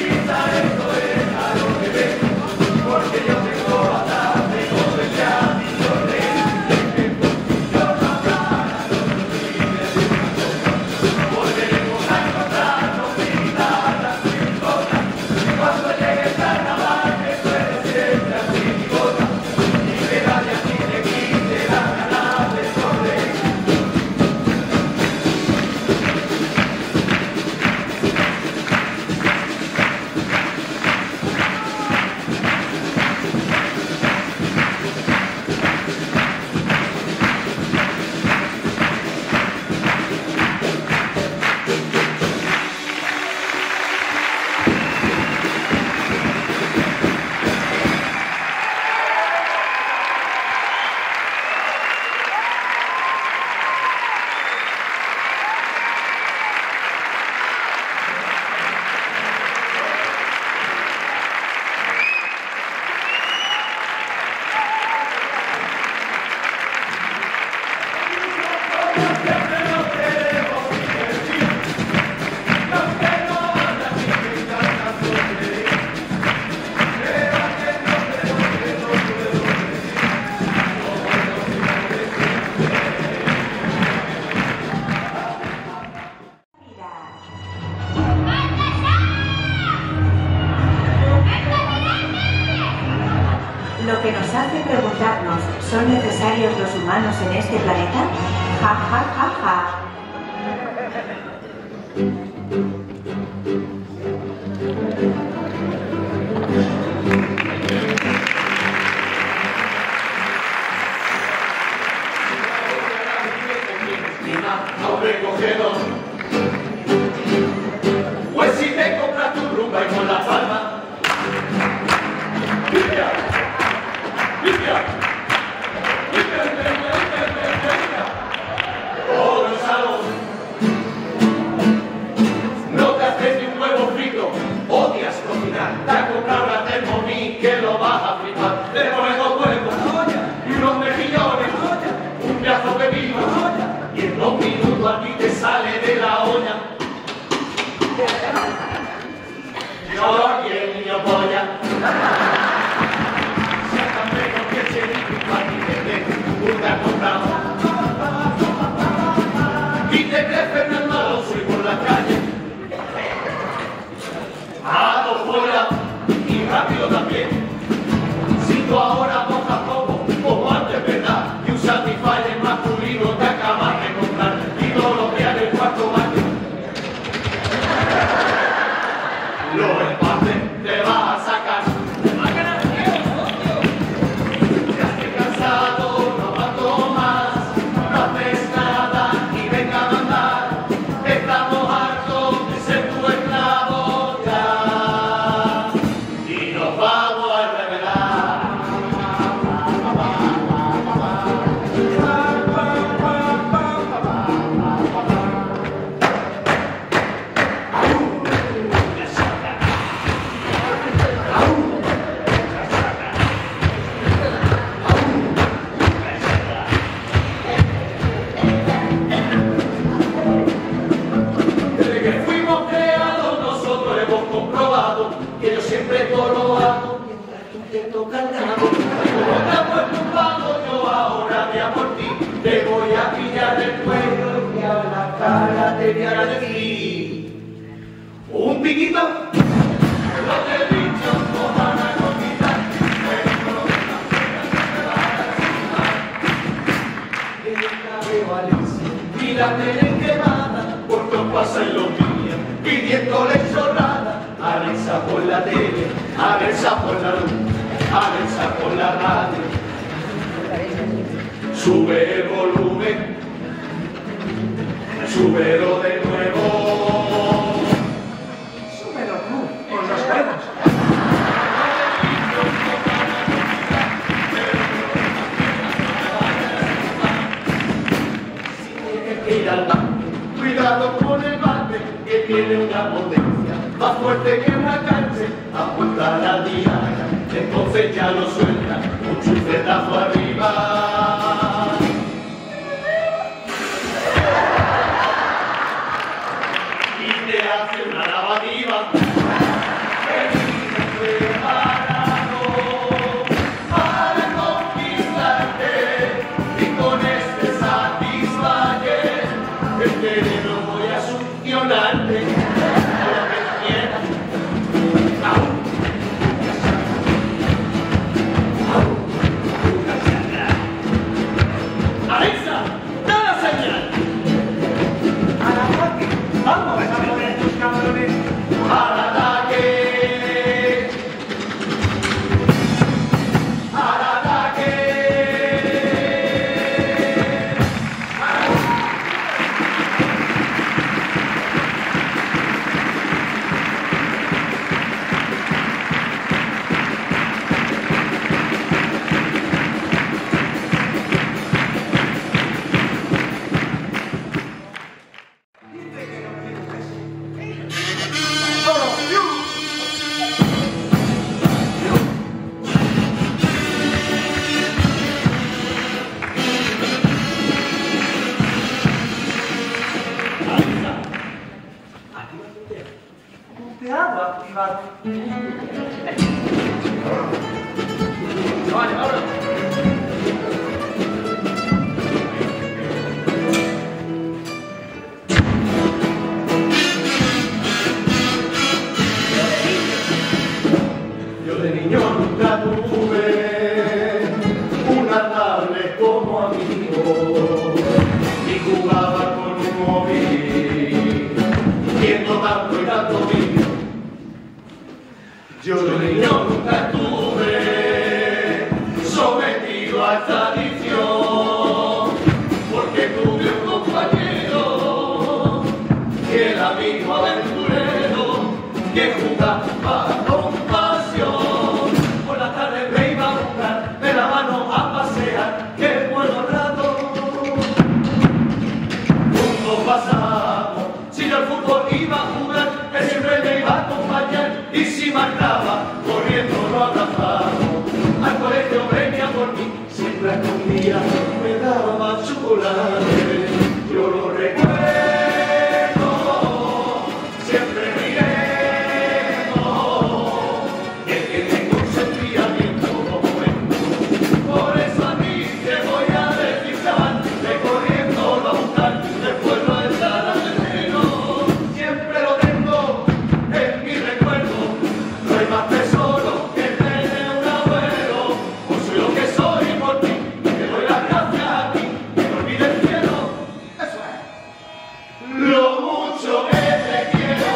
Porque yo tengo bastante con el humanos en este planeta? Ja, ja, ja, ja. No recogedor. Pues si te compras tu rumba y con la palma, limpia, limpia, limpia, limpia, limpia, limpia, limpia. Todo el salón. No te haces ni un huevo frito, odias cocinar. Te has comprado la Thermomix que lo vas a flipar. Le pones dos huevos y unos mejillones, un pedazo de vino. Y en dos minutos aquí te sale de la olla. Yo y el niño polla. Sacan menos que el chelito y aquí te tengo burda comprado. Y te crees Fernando Alonso y por la calle. A dos fuera y rápido también. Si tú ahora mojas poco, como antes, ¿verdad? Y un Satisfyer masculino te acabas de comprar y todos los días en el cuarto baño los empates te vas a sacar. Ya estoy cansado, no aguanto más, no haces nada y venga a mandar. Estamos hartos de ser tu esclavo ya y nos vamos a revelar. Desde que fuimos creados nosotros hemos comprobado que yo siempre todo lo hago mientras tú te tocas el nabo. Y como te has puesto un vago, yo ahora voy a por ti, te voy a pillar el cuello y a la cara te voy a decir un piquito. Los de bicho no van a conquistar, pero no van a conquistar. Y la tienen quemada porque os pasan los días pidiéndole chorrada. Alexa por la tele, Alexa por la luz, Alexa por la radio. Sube el volumen, súbelo de nuevo. Súbelo tú, con los dedos. Que ir al baño, cuidado con el bate que tiene una potencia más fuerte que una cárcel. Apunta a la diana, entonces ya lo suelta, un chufletazo arriba. Y te hace una lavativa. Preparado para conquistarte y con este Satisfyer el cerebro voy a succionarte lo que quieras. Au. Au. Alexa, da la señal. Al ataque. Vamos a poner tus cabrones. Al ataque. Al ataque. Punteado activado. Vale, vámonos. Yo de niño nunca tuve una tablet como a mí. Yo de niño nunca estuve sometido a esta adicción, porque tuve un compañero que era amigo aventurero, que jugaba con pasión. Por la tarde me iba a buscar, de la mano a pasear, qué buenos ratos juntos pasamos. Si yo al fútbol iba a jugar, él siempre me iba a acompañar, y si marcaba, corriendo lo abrazamos. Al colegio venía por mí, siempre a escondidas me daba chocolate. Yo lo recuerdo, siempre riendo, el que me consentía bien todo momento. Por eso a mí te voy a decir, chaval, de corriendo lo a buscar, después lo estar al terreno. Siempre lo tengo en mi recuerdo, no hay más tesoro que tener un abuelo. Pues soy lo que soy por ti, te doy las gracias a ti, que no olvides el cielo. Eso es lo mucho que te quiero.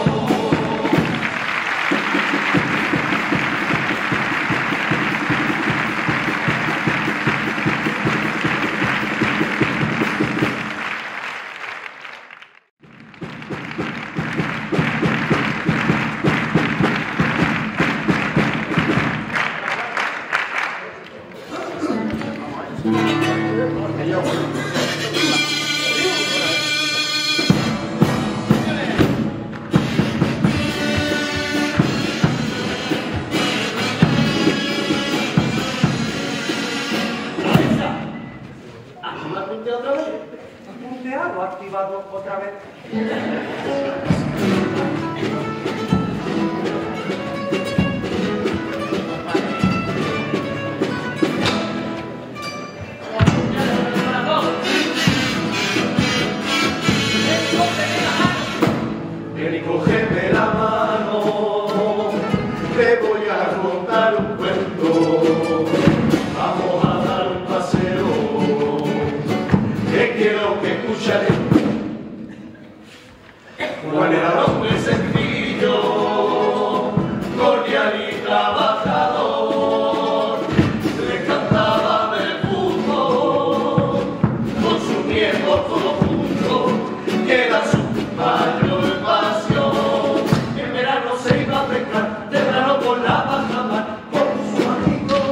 ¿Activaste otra vez? Punteado, activado otra vez. Ven y cógeme la mano, te voy a contar un cuento. Vamos a dar un paseo, que quiero que escucharé. Juan era un hombre sencillo, cordial y trabajador. Le cantaba del fútbol con sus nietos todos juntos, que era su mayor pasión. En verano se iba a pescar, de verano por la bajamar, con sus amigos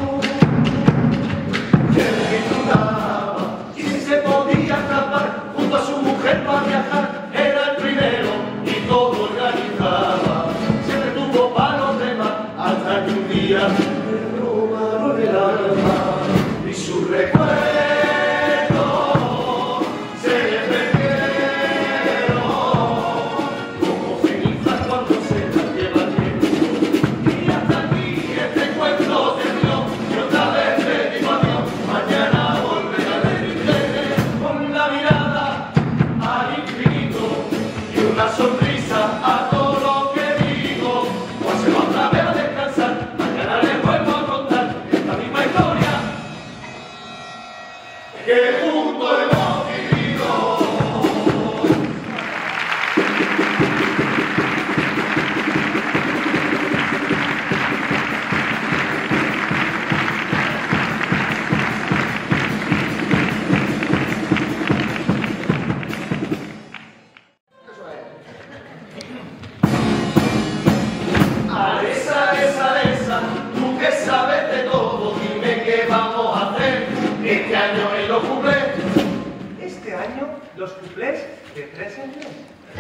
que le disfrutaba. Y si se podía escapar junto a su mujer para viajar, era el primero y todo organizaba. Siempre tuvo para los demás, hasta que un día le robaron el alma y su recuerdo se le perdieron como cenizas cuando se las lleva el viento. Y hasta aquí este cuento terminó, y otra vez le digo adiós, mañana volveré con la mirada al infinito y una sonrisa a todo lo que digo. Pues se va otra vez a descansar, mañana les vuelvo a contar esta misma historia que juntos hemos vivido. Alesa, esa, esa, tú que sabes de todo, dime qué vamos a hacer este año en los cuplés. Este año, los cuplés de tres en tres.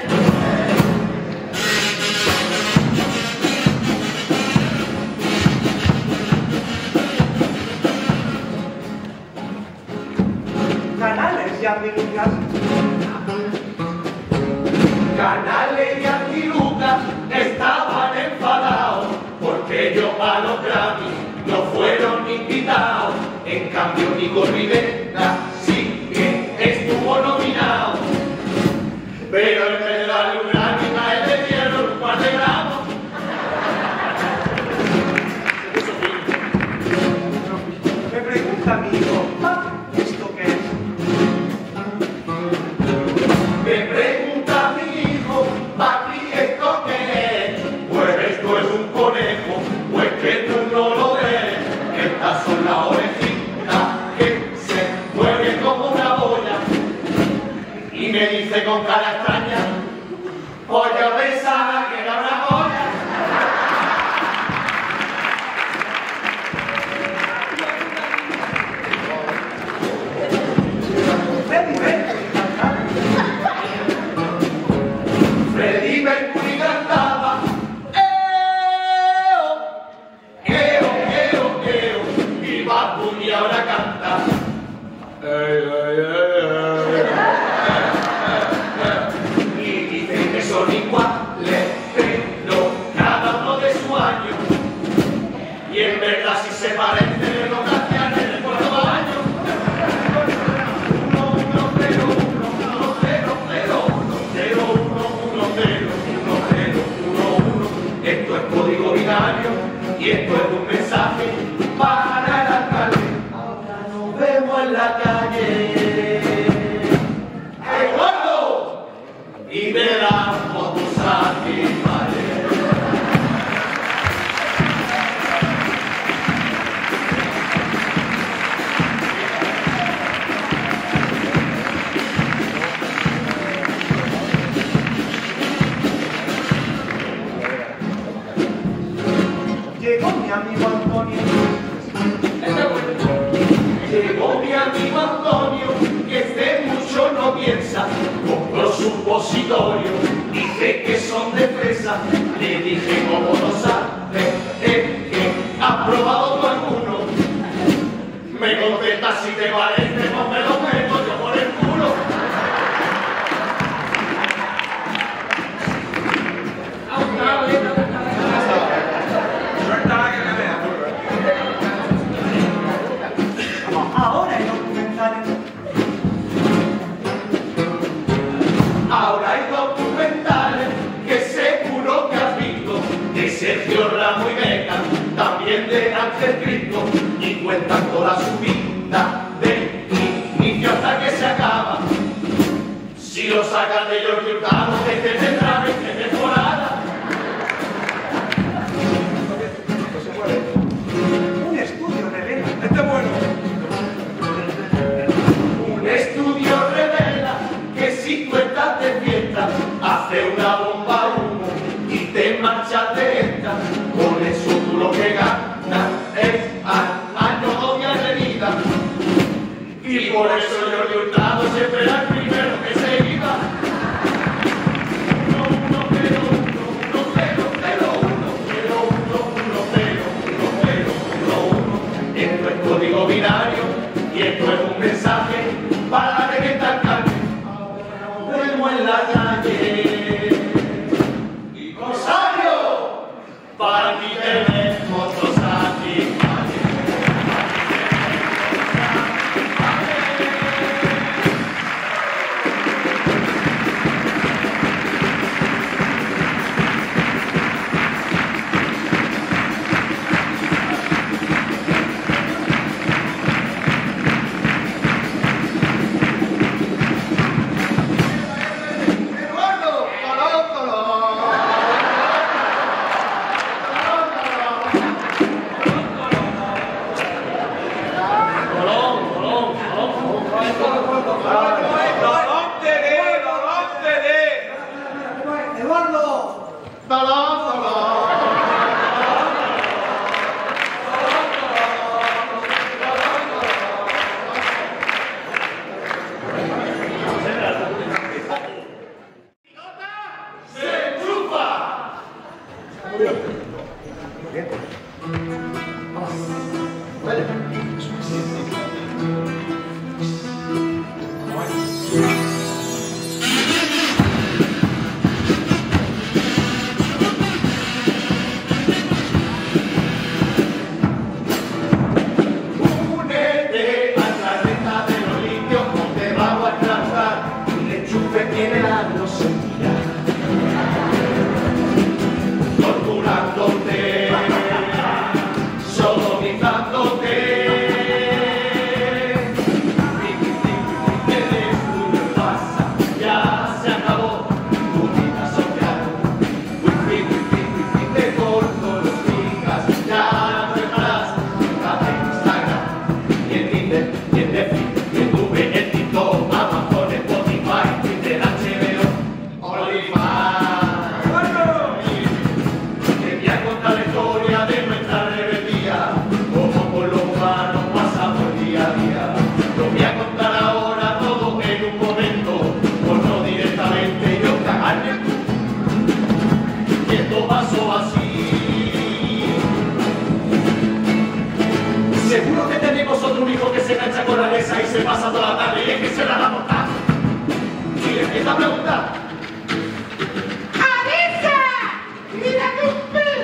Canales y amigas. Canales y Antilucas estaban enfadados porque ellos a los Grammy no fueron invitados. En cambio Nico Rivera sí que estuvo nominado, pero en vez de darle un Grammy a él le dieron un par de gramos. Me pregunta mi hijo, "Ah, ¿esto qué es?" Me pregunta mi hijo, papi, ¿esto qué es? Pues esto es un conejo me dice con cara extraña, pues yo pensaba que era una polla. Freddie Mercury cantaba eo, eo, eo, eo, y Bad Bunny ahora canta ey, ey, ey, ey, y dicen que son iguales, pero cada uno de su año, y en verdad si se parecen en los canciones en el cuarto año. Esto es código binario y esto es un mensaje para el alcalde. Ahora nos vemos en la calle. ¡Eduardo! Y de las fotos animales. Llegó mi amigo Antonio. Llegó mi amigo Antonio, que de mucho no piensa, compró supositorio, dice que son de fresa, le dije cómo lo sabes, es que has probado tú alguno, me contesta si te parece, pues me lo meto yo por el culo. Ahora hay documentales. Ahora hay documentales que seguro que has visto, de Sergio Ramos y Beca, también de Ángel Cristo, y cuentan toda su vida, de inicio hasta que se acaba. Si lo sacan de Jorge Hurtado, de que tendrán en qué temporada. Un estudio revela. Este es bueno. Un estudio revela que si tú estás de fiesta, hace una bomba humo y te marchas de esta. Con eso tú lo que ganas es al año dos días de vida. Y por eso Jordi Hurtado siempre era el primero que se iba. Uno, uno, cero, uno, uno, cero, cero, uno, cero, uno, uno, cero, uno, cero, uno, uno. Esto es código binario y esto es un mensaje para la regenta alcalde. Ahora nos vemos en la calle. Y Rosario, para ti tenemos dos animales. Eduardo, colón, colón. Eduardo. Colón, colón. ¡Se enchufa! Únete a la renta de los limpios, no te vamos a alcanzar. El enchufe tiene la grosería, torturándote, sodomizándote. Ya se acabó tu vida social. Wifi, wifi, wifi, te corto los picas. Ya no estarás nunca en Instagram, y en Tinder, y en Netflix, y en Tube, en TikTok, Amazon, Spotify, Twitter, Esta pregunta. ¡Arisa! ¡Mira que un pelo!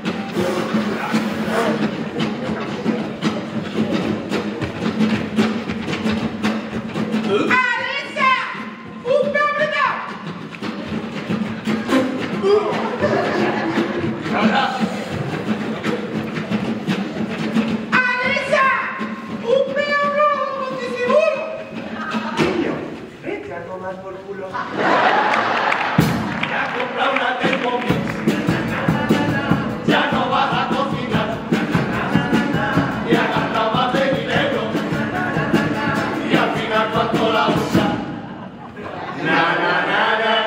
¡Arisa! ¡Un pelo apretado! ¡Arisa! ¡Un pelo rojo con disimulo! Vete a tomar por culo. Ya has comprado una Thermomix. Ya no vas a cocinar. Y has gastado más de mil euros. Y al final cuánto la usas. Na, na, na, na,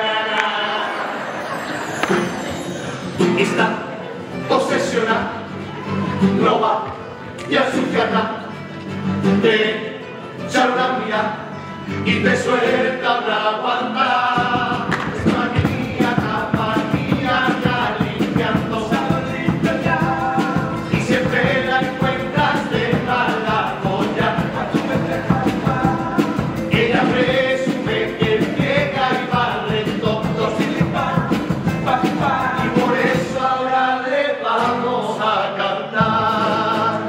na, na. Está obsesionada. No va y ensuciarla. Te echa una mirada y te suelta para aguantar. Es maníaca, maníaca, limpiando. Y siempre la encuentras de mala joya. Ella presume que llega y barre tontos. Y por eso ahora le vamos a cantar.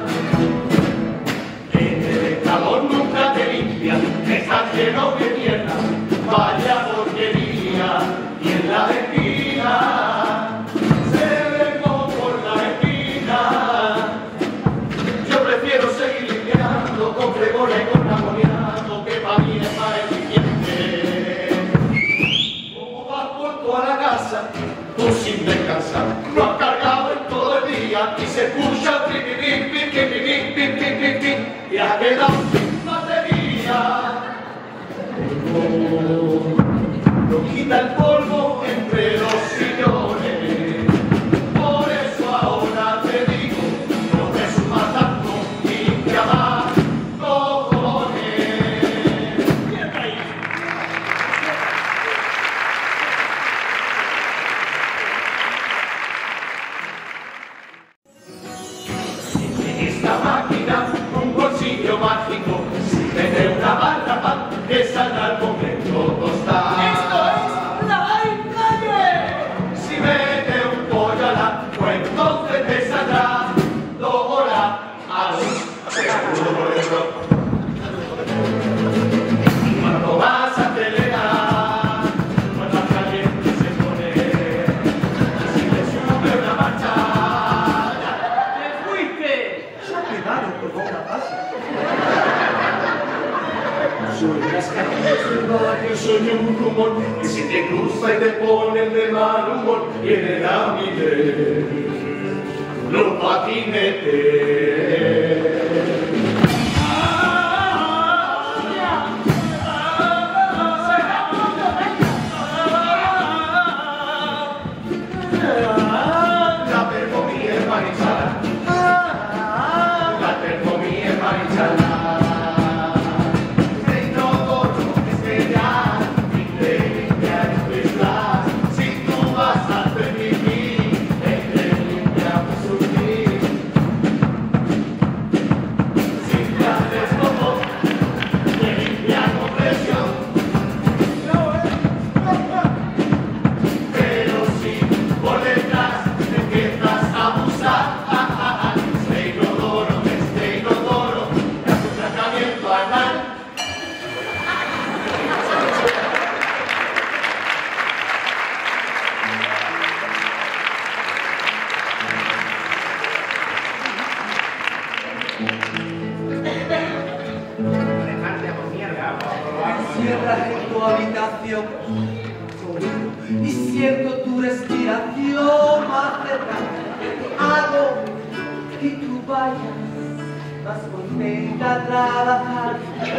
En el escalón nunca te limpia, estás lleno de mierda, vaya porquería. Y en la esquina, se ve por la esquina. Yo prefiero seguir limpiando con fregona y con amoníaco, que para mí es más eficiente. Como vas por toda la casa, tú sin descansar, lo has cargado en todo el día y se escucha pi, pi, pi, pi, pi, pi, pi, pi, pi, pi, y ha quedado sin batería. No quita el polvo entre los sillones. Por eso ahora te digo, no te sumas tanto, limpia más, cojones. En esta máquina, un bolsillo mágico, si mete una barra pan, que saldrá al momento tostar. ¡Esto es la calle! Si mete un pollo a la, pues entonces te saldrá dos horas a los seguro. Cuando vas a acelerar, cuando más caliente se pone, si le sube una marcha, ¡Te fuiste! Se ha quedado por boca pasa. soy las calles del barrio, soy un rumor, y si te cruza y te ponen de mal humor, viene la mire, los patinetes. La termomía es manichala, la termomía es manichala. De inodoro especial, y de limpiar especial. Si tú vas a hacer pipí, es de limpiar surgir. Si te haces popó, de limpiar con presión. Pero si por detrás te empiezas a abusar, ah, ah, ah, este inodoro, este inodoro, te hace un tratamiento anal. Dejarte con mierda. Encierras en tu habitación sonido, y siento tu respiración más cercana. Hago que tú vayas más contenta a trabajar.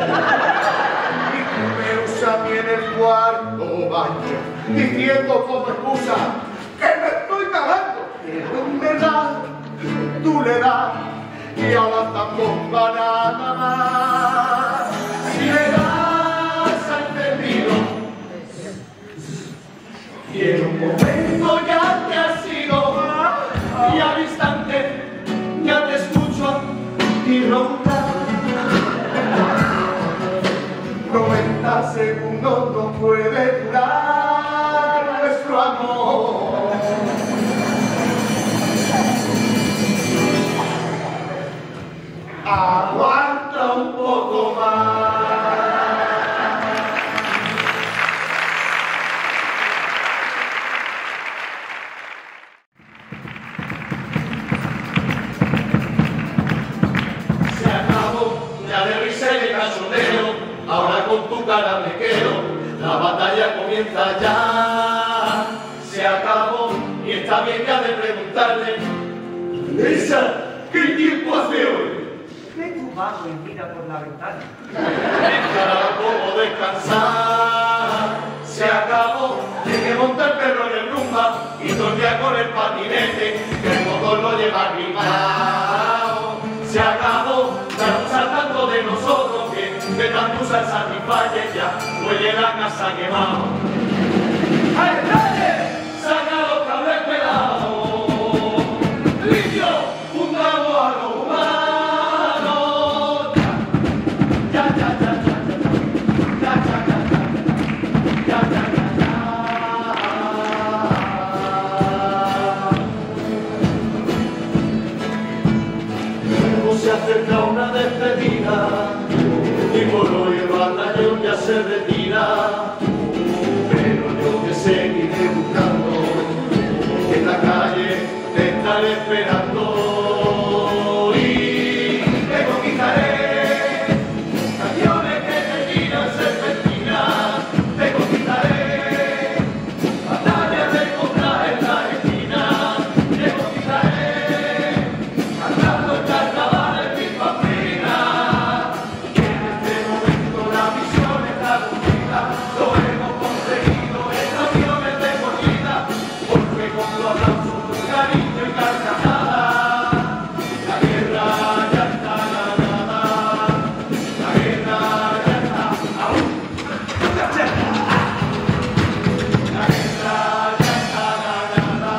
Y tú me usas a mí en el cuarto baño, diciendo como excusa que me estoy cagando. Pero en verdad tú le das y ahora tampoco nada más. Si le das al entendido y en un momento ya te has ido y al instante ya te escucho a ti roncar. noventa segundos no puede durar nuestro amor. Aguanta un poco más. Se acabó ya de risa y de cachondeo, ahora con tu cara me quedo, la batalla comienza ya. Se acabó y está bien ya de preguntarle, Lisa, ¿qué tiempo hace hoy? Ve tu vago y mira por la ventana. Para poco descansar. Se acabó, hay que montar el perro en el rumba y todo el día con el patinete, que el motor lo lleva arrimado. Se acabó, la lucha tanto de nosotros que de tanto usar satisfalle ya huele la casa quemado. ¡Ay, dale! ¡Saca los cables pelados! ¡Limpio! ¡Fundamos a los humanos! ¡Ya, ya, ya, ya, ya, ya, ya, ya, ya, ya, ya, ya, ya! Se acerca una despedida y por hoy el batallón ya se retira, pero yo que seguiré buscando, en la calle te estaré esperando y te conquistaré, canciones que terminan serpentinas, te conquistaré, batallas de encontrar en la esquina, te conquistaré, cantando el carnaval en mi familia. En este momento la misión está cumplida, lo hemos conseguido, esta unión es de por vida, porque con tu aplauso, tu cariño y carcajada, la guerra ya está ganada, la guerra ya está aún. La guerra ya está ganada.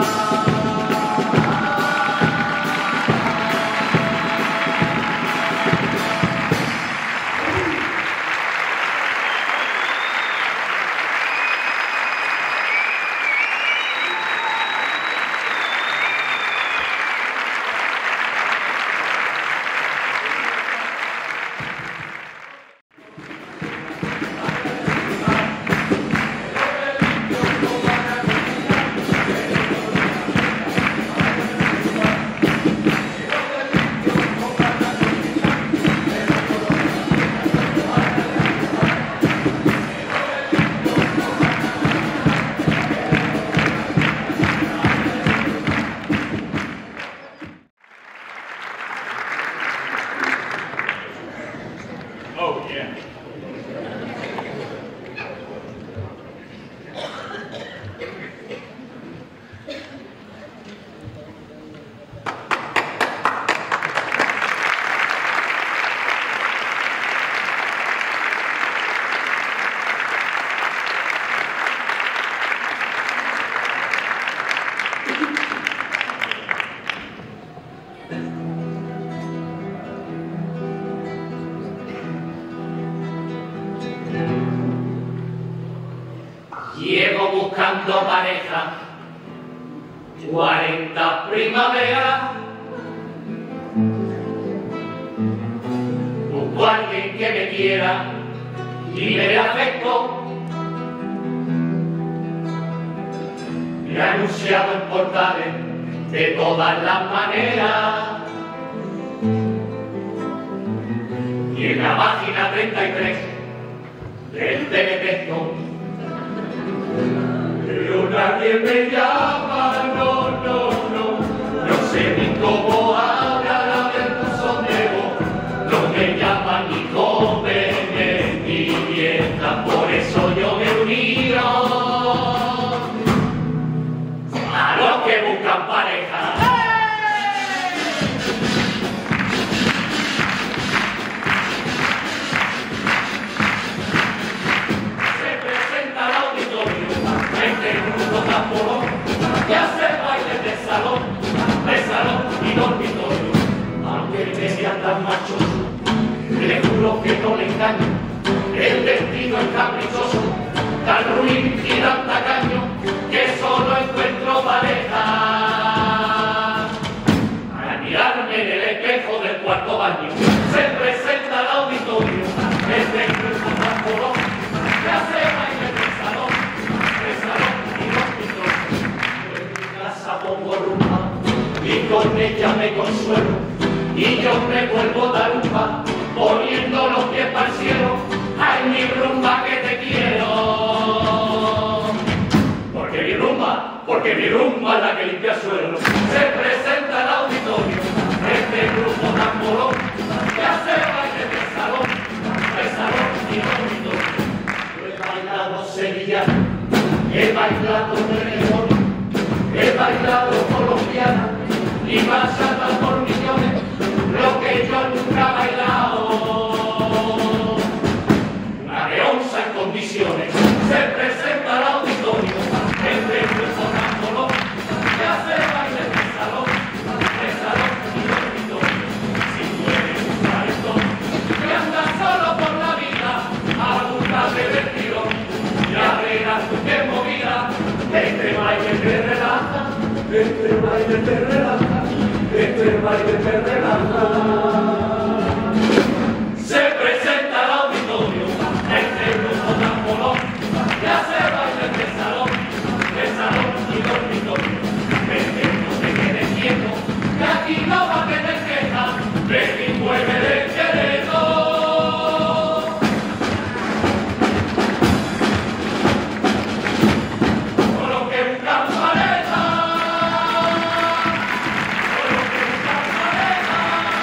Oh, yeah. Llevo buscando pareja cuarenta primaveras. Busco a alguien que me quiera y me dé afecto. Me he anunciado en portales de todas las maneras. Y en la página treinta y tres del teletexto, pero nadie me llama, no, no, no. No sé ni cómo hablar del buzón de voz. No me llaman ni jóvenes ni viejas, por eso yo me he unido a los que buscan pareja. Y hacer bailes de salón, de salón y dormitorio. Aunque me sea tan machoso, le juro que no le engaño. El destino es caprichoso, tan ruin y tan tacaño que solo encuentro pareja. Al mirarme en el espejo del cuarto baño se presenta el auditorio, este grupo tan colón que hace baile en el salón, el salón y los pintos. Yo en mi casa pongo rumba y con ella me consuelo, y yo me vuelvo tarupa poniendo los pies para el cielo. ¡Ay, mi rumba que te quiero! Porque mi rumba, porque mi rumba es la que limpia el suelo. Se presenta el auditorio, este grupo tan molón que hace baile de salón, de salón y bonito. Yo he bailado sevillana, he bailado reggaetón, he bailado colombiana y bachata por millones, lo que yo nunca he bailado. En condiciones se presenta al auditorio entre el grupo tan colón que hace baile de salón, de salón y dormitorio. Si tú eres un calentón que andas solo por la vida a buscarte del tirón, ya verás tú qué movida, este baile te relaja, este baile te relaja, este baile te relaja. Se presenta al auditorio este grupo tan molón que hace baile de salón, de salón y dormitorio. Vete, no te quedes quieto, que aquí no va a tener queja, vete y mueve el esqueleto. Con lo que buscan pareja, con lo que buscan pareja.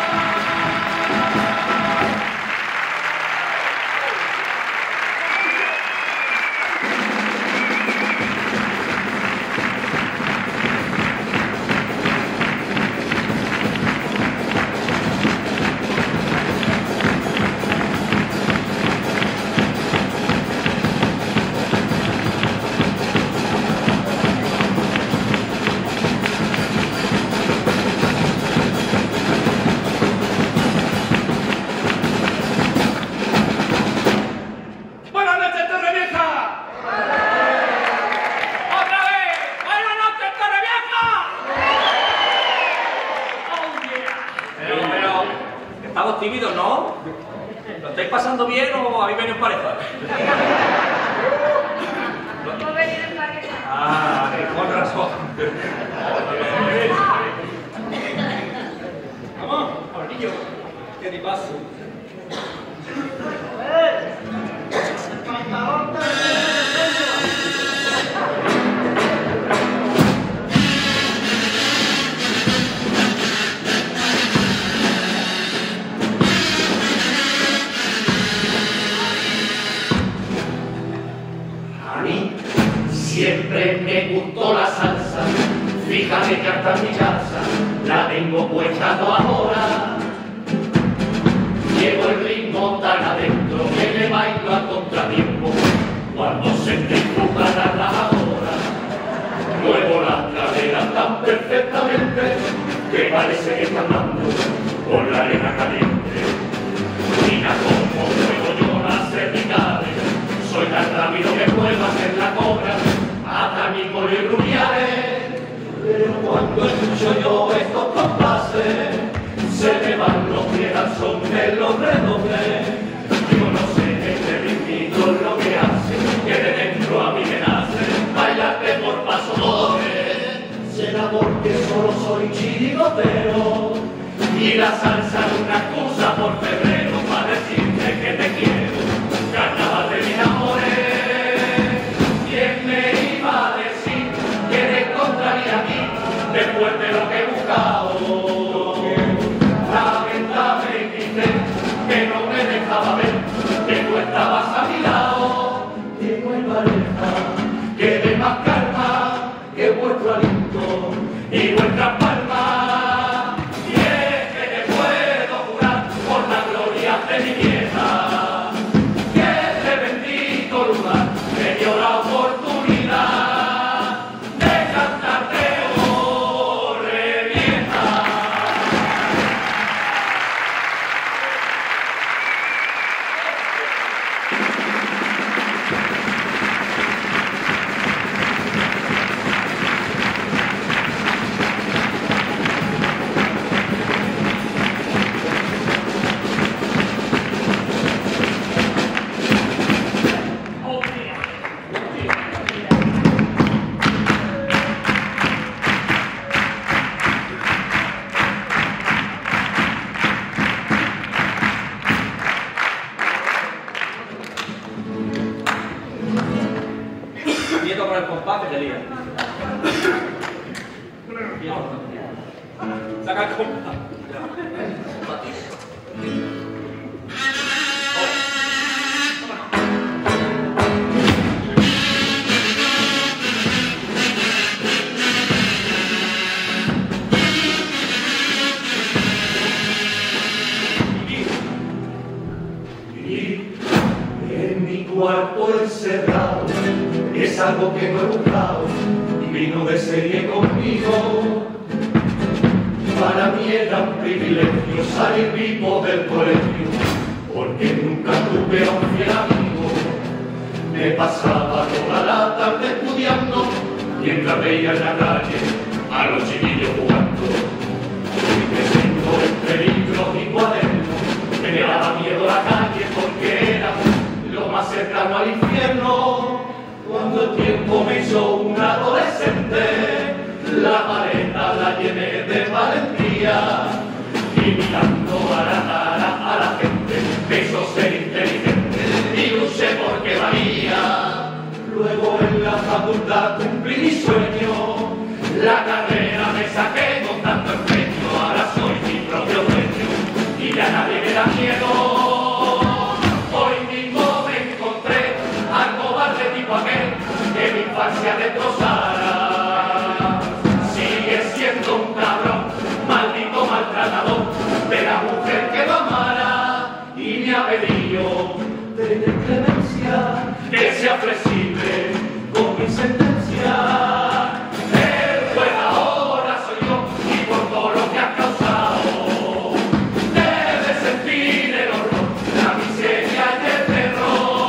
Tímidos, ¿no? ¿Lo estáis pasando bien o habéis venido en pareja? ¿Cómo venir en pareja? Ah, con razón. Vamos, Pablillo, ¿qué te pasa? Siempre me gustó la salsa, fíjate que hasta en mi casa la tengo puesta toda ahora. Llevo el ritmo tan adentro que le bailo a contratiempo cuando se te empuja la rajadora. Muevo las caderas tan perfectamente que parece que está andando con la arena caliente. Mira cómo muevo yo las cervicales, soy tan rápido que puedo hacer la cobra hasta mi y rubiales. Pero cuando escucho yo estos compases, se me van los pies al son de los redobles. Yo no sé este ritmito lo que hace, que de dentro a mí me nace bailarte por pasodobles. Será porque solo soy chirigotero y la salsa es una excusa por febrero para decirte que te quiero. Carnaval de mis amores. ¿Quién me iba a decir que te encontraría aquí después de lo que he buscado? La venta me quité, que no me dejaba ver que tú estabas a mi lado. Tengo en pareja que de más calma que vuestro aliento y vuestras palmas. Y es que te puedo jurar por la gloria de mi vieja que este bendito lugar me dio la oportunidad de cantarte Ole Vieja. quieto con el compás que te lía. Saca el compás. Cuarto encerrado es algo que no he buscado, vino de serie conmigo. Para mí era un privilegio salir vivo del colegio, porque nunca tuve a un fiel amigo. Me pasaba toda la tarde estudiando, mientras veía en la calle a los chiquillos jugando. Y me siento en peligro y cuaderno, me daba miedo la calle porque era lo más cercano al infierno. Cuando el tiempo me hizo un adolescente, la maleta la llené de valentía, y mirando a la cara a la gente me hizo ser inteligente y luché porque valía. Luego en la facultad cumplí mi sueño, la carrera me saqué con tanto empeño, ahora soy mi propio dueño y ya nadie me da miedo. Aquel que mi infancia destrozara, sigue siendo un cabrón, maldito maltratador de la mujer que lo amara, y me ha pedido tener clemencia, que sea flexible con mi sentencia. El juez ahora soy yo, y por todo lo que ha causado debe sentir el horror, la miseria y el terror.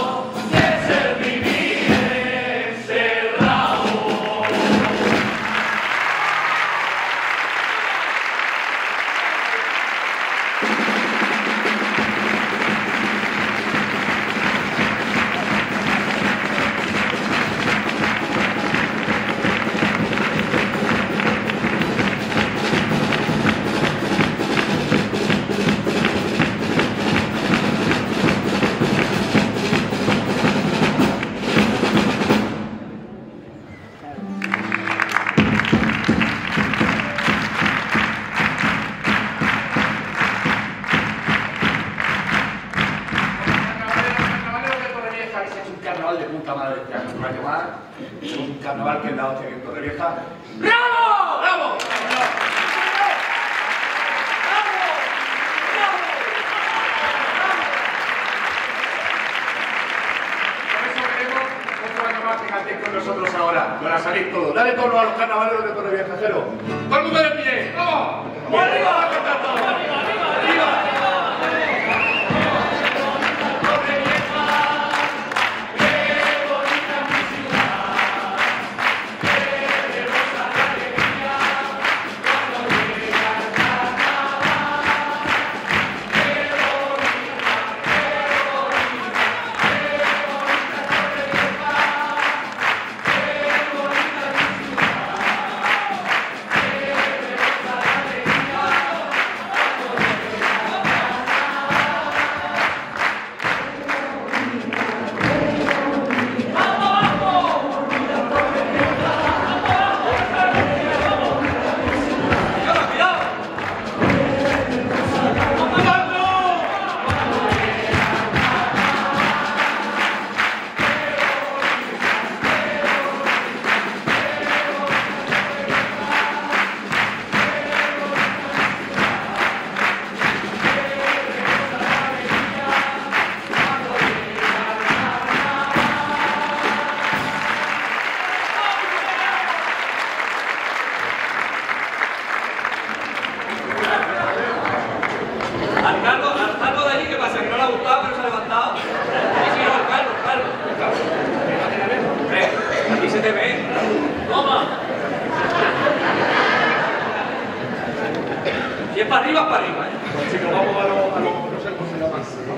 para arriba, para arriba. ¿eh? Si nos vamos a los... No sé cómo se llama.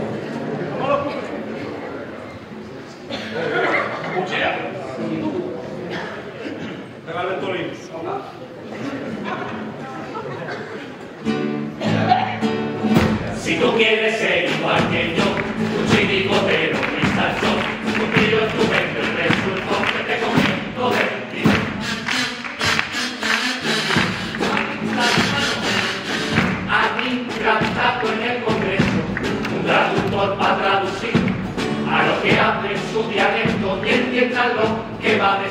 Muchea. Venga, Albertolín. Si tú quieres ser igual que yo, un chirigotero, un salsón, un tiro en tu mente, resultó que te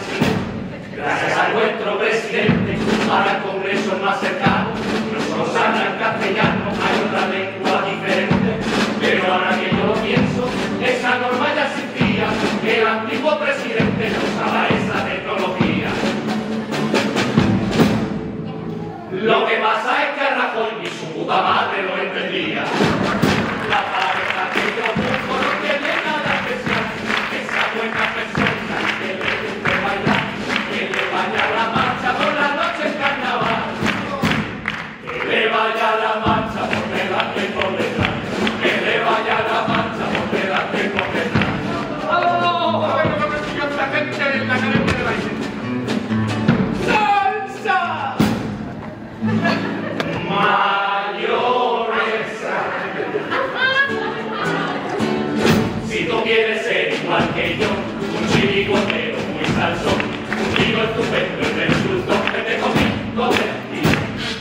agradecido. Gracias a nuestro presidente, para el Congreso más cercano, nos habla en castellano, hay otra lengua diferente. Pero ahora que yo lo pienso, esa norma ya existía, que el antiguo presidente no usaba esa tecnología. Lo que pasa es que a Rajoy ni su puta madre lo entendía. La pareja que yo busco no tiene nada especial, que sea buena persona, que le guste bailar, que le vaya la marcha por la noche en carnaval, que le vaya la marcha por delante y por detrás, que le vaya la marcha por delante y por detrás. ¡Oh! A ver, no me sigo esta gente en la academia de baile. ¡Salsa! Mayoresa. Si tú quieres ser igual que yo, un chirigotero muy salsón, un chico estupendo y resultó que te comí convertir.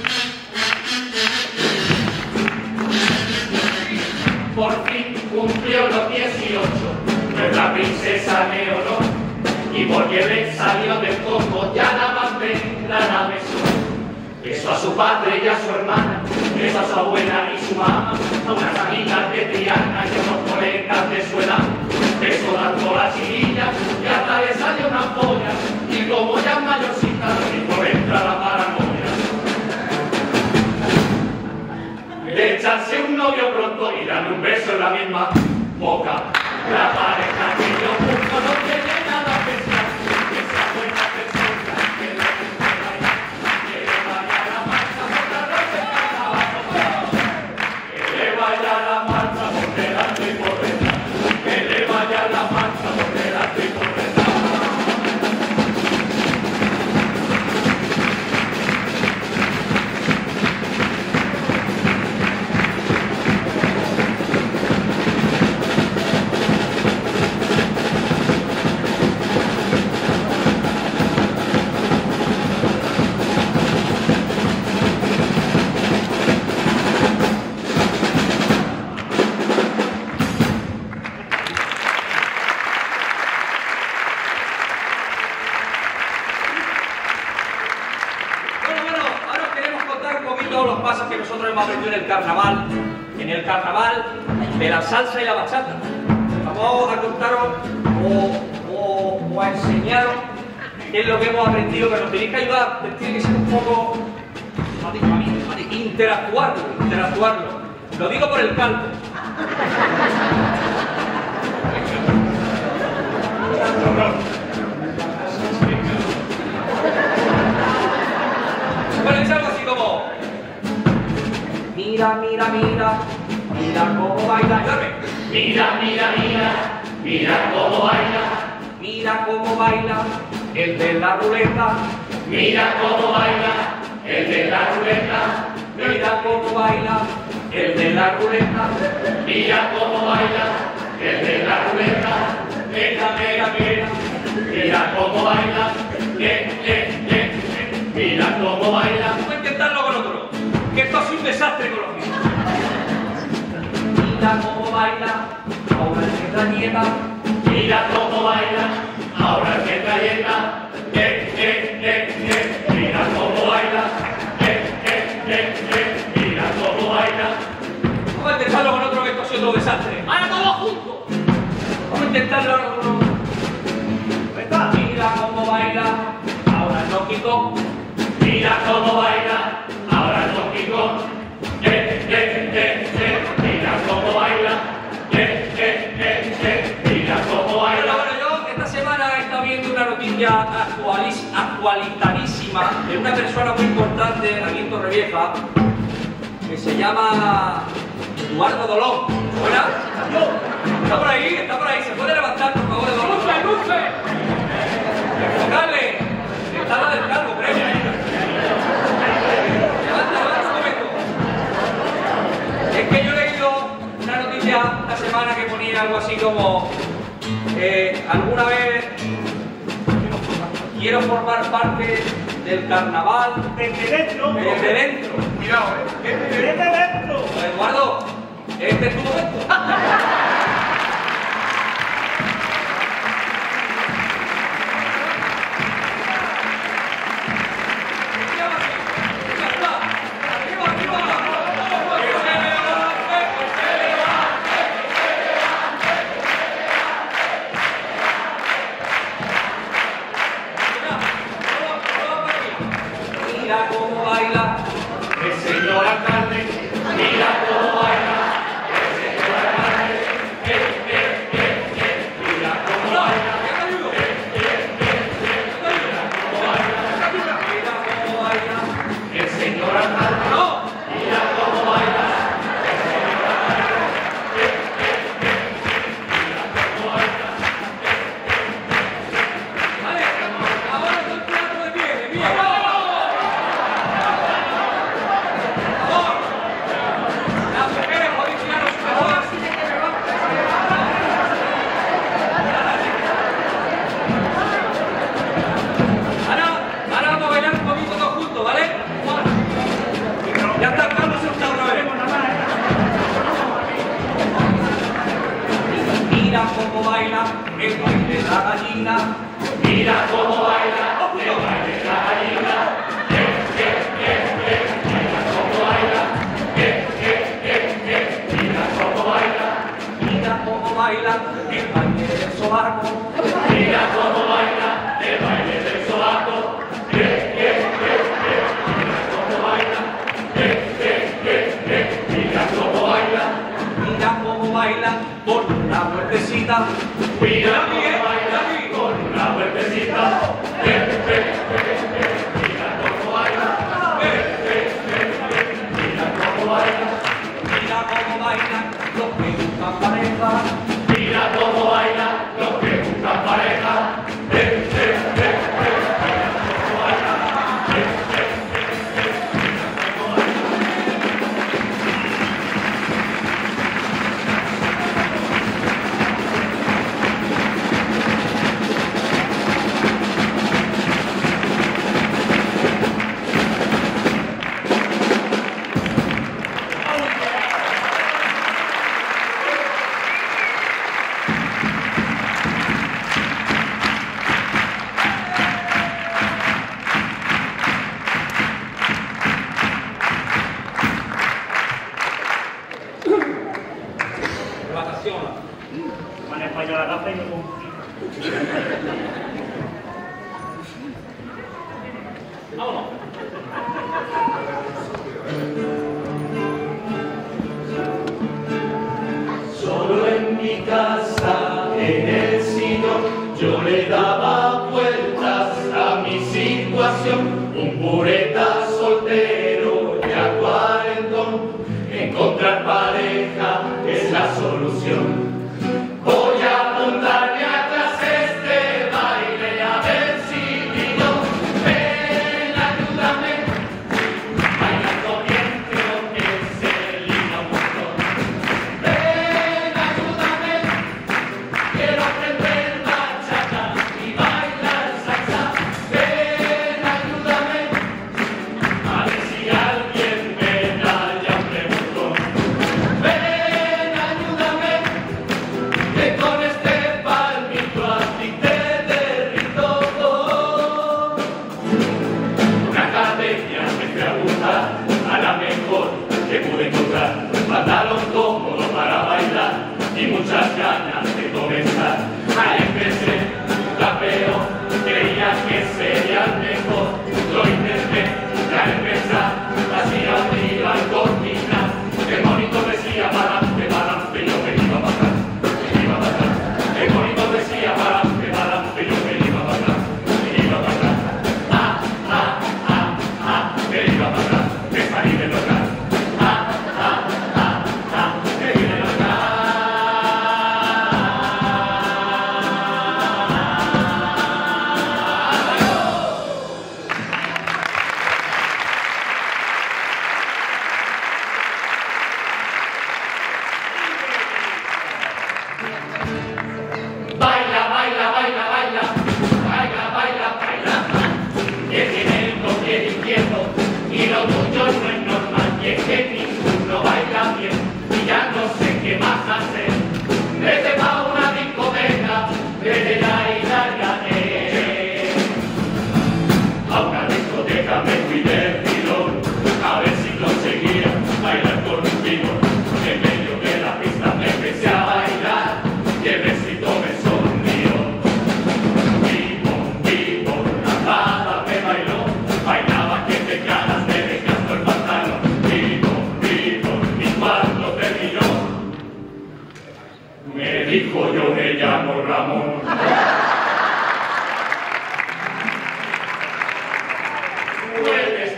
Por fin cumplió los dieciocho, nuestra princesa Leonor, y porque le salió del coco ya la bandera la besó. Besó a su padre y a su hermana, besó a su abuela y su mamá, a unas amigas de Triana y a unos colegas de su edad. Besó dando la chirilla y hasta le salió una polla, y como ya es mayorcita, le por entra la paranoia. De echarse un novio pronto y darle un beso en la misma boca. La pareja que yo busco no tiene nada especial, que sea buena persona, que le guste bailar, que le vaya la marcha por la noche en carnaval, que le vaya la marcha por delante y por detrás, que le vaya la marcha por delante y por detrás. En el carnaval, en el carnaval de la salsa y la bachata. Vamos a contaros o, o, o a enseñaros qué es lo que hemos aprendido, pero nos tenéis que ayudar, tiene que ser un poco interactuarlo, interactuarlo. Lo digo por el calvo. Bueno, es algo así como: mira, mira, mira, mira cómo baila. Mira, mira, mira, mira cómo baila. Mira cómo baila el de la ruleta. Mira cómo baila el de la ruleta. Mira cómo baila el de la ruleta. Mira cómo baila el de la ruleta. Mira, mira, mira, mira cómo baila. Eh, eh, eh, eh. Mira cómo baila. Voy a intentarlo con otro, que esto es un desastre con los míos. Mira cómo baila ahora el que trañeta. Mira cómo baila ahora el que trañeta. Eh, eh, eh, eh. Mira cómo baila. Eh, eh, eh, eh. Mira cómo baila. Vamos a intentarlo con otro, que esto es otro desastre. ¡Ahora todos juntos! Vamos a intentarlo ahora con uno. Mira cómo baila ahora el Donkey Kong. Mira cómo baila ahora el Donkey Kong. Eh, eh, eh, eh. Mira cómo baila. Eh, eh, eh, eh. Mira cómo baila. Bueno, yo esta semana he estado viendo una noticia actualis, actualitarísima de una persona muy importante aquí en Torrevieja, que se llama Eduardo Dolón. ¿Suena? Está por ahí, está por ahí. ¿Se puede levantar, por favor, Eduardo? ¡Luce, luce! ¡Enfocarle! Está la del calvo, creo. Levanta, levanta un momento. Es que yo he leído una noticia esta semana que ponía algo así como: eh, alguna vez quiero formar parte del carnaval. Desde dentro. Desde dentro. Cuidado, ¿eh? Desde dentro. Eduardo, este es tu momento. mira cómo baila. El señor alcalde, mira cómo baila. El señor alcalde, eh, eh, eh, eh, mira cómo baila. Eh, eh, eh, eh, mira cómo baila. Mira cómo baila. El señor alcalde, ¡No! mira cómo baila. Vale, ahora todo el teatro de pie, de pie. Las mujeres podéis tirar los mejores. Ahora, ahora vamos a bailar un poquito todos juntos, ¿vale? Ya está, Carlos, está otra vez. Mira cómo baila el baile de la gallina. Mira cómo baila, el baile de la gallina. Eh, eh, eh, eh, mira cómo baila. Eh, eh, eh, eh, mira cómo baila. Mira cómo baila el baile del sobaco. Mira cómo baila el baile del sobaco. Eh, eh, eh, eh, mira cómo baila. Eh, eh, eh, eh, mira cómo baila. Mira cómo baila con una vueltecita. Mira cómo baila con una vueltecita. Eh, eh, eh, eh, mira cómo baila. Eh, eh, eh, eh, mira cómo baila. Mira cómo baila los que buscan pareja. Mira cómo baila los que buscan pareja. Eh, eh, eh, eh, mira cómo baila. Eh, eh, eh, eh, mira cómo baila. Vacaciona. Van a español la gafa y no con... Vámonos. Solo en mi casa, en el sillón, yo le daba vueltas a mi situación. Un pureta soltero ya cuarentón, encontrar pareja es la solución. Voy a apuntarme atrás este baile a ver si pillo. Ven, ayúdame, bailando bien creo que se liga un montón. Ven, ayúdame, quiero aprender bachata y bailar salsa. Ven, ayúdame, a ver si alguien me da ya un preguntón. Ven, ayúdame, que con este palmito a ti te derrito. Una academia me fui a buscar a la mejor que pude encontrar. Pantalón cómodo para bailar y muchas ganas de comenzar. Ahí empecé, rapeo, creía que sería el mejor. Lo intenté, ya al empezar, hacía un iba al cortina. El monitor decía para adelante, para adelante, yo me iba para atrás, me iba para atrás. El monitor decía para adelante, para adelante, yo me iba para atrás, me iba para atrás. Ah, ah, ah, ah, me iba para atrás, me salí del local. Ah, ah, ah, ah, me vine del local.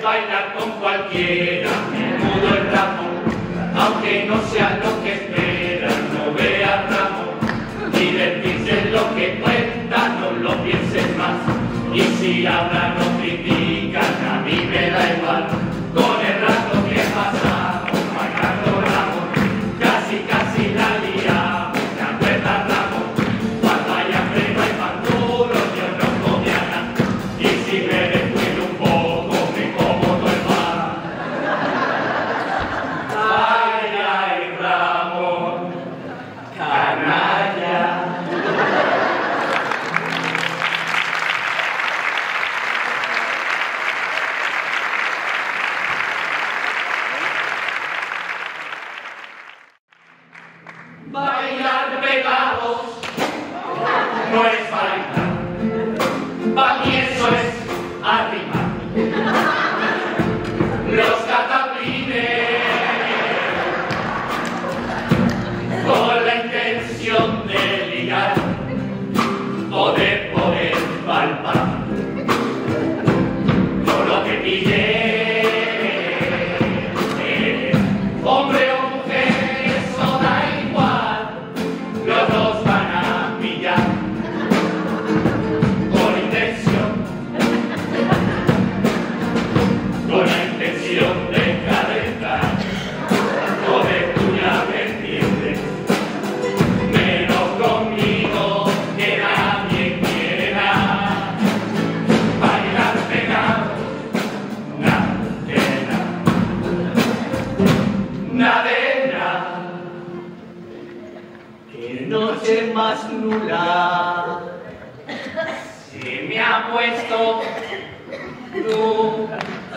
bailar con cualquiera, menudo el ramo, aunque no sea lo que espera, no vea ramo, divertirse en lo que cuenta, no lo pienses más, y si hablan o critican, a mí me da igual, con el rato que pasamos, bailando ramo, casi casi la liamos, ¿te acuerdas ramo? Cuando hay hambre no hay pan duro, yo no comía nada, y si me descuido un poco, me como todo el pan. Ay, ay, Ramón, canalla. Bailar pegados no es bailar, para mí eso es arrimar los cataplines con la intención de ligar o de poder palpar con lo que pillé. Hombre o mujer, eso da igual, los dos van a pillar con intención, con la intención de calentar, joder, tú ya me entiendes, menos conmigo que nadie quiere nada, bailar pegado, nada de nada, nada de nada. Qué noche más nula se me ha puesto nula.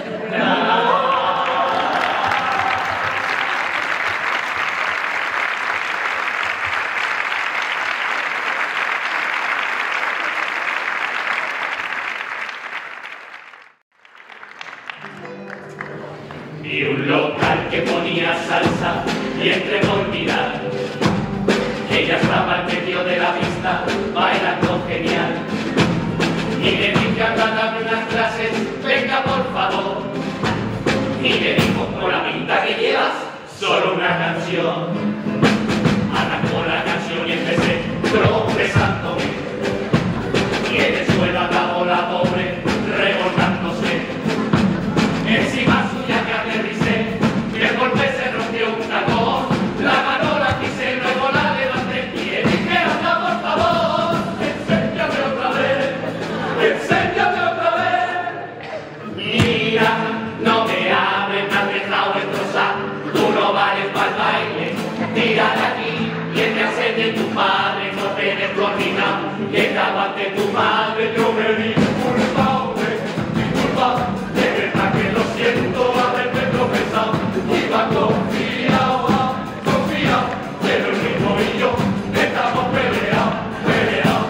Vi un local que ponía salsa y entre por mirar, ella estaba en medio de la pista bailando genial. Y le dije a darme unas clases, venga por favor. Y le dijo, con la pinta que llevas, solo una canción. Arrancó la canción y empecé tropezándome. Y en el suelo acabó la pobre, revolcándose. Encima suya que aterricé, de golpe se rompió un tacón, la mano la quise, luego la levanté y le dije, anda por favor, enséñame otra vez, enséñame otra vez. Mira, no me hables, me has dejado destrozar, tú no vales para el baile, tira de aquí, que te enseñe tu padre, no te des coordinado, que te aguante tu madre, yo me di culpable, disculpa. Que lo siento haberme tropezado, iba confiado, confiado, pero el ritmo y yo estamos peleados, peleados.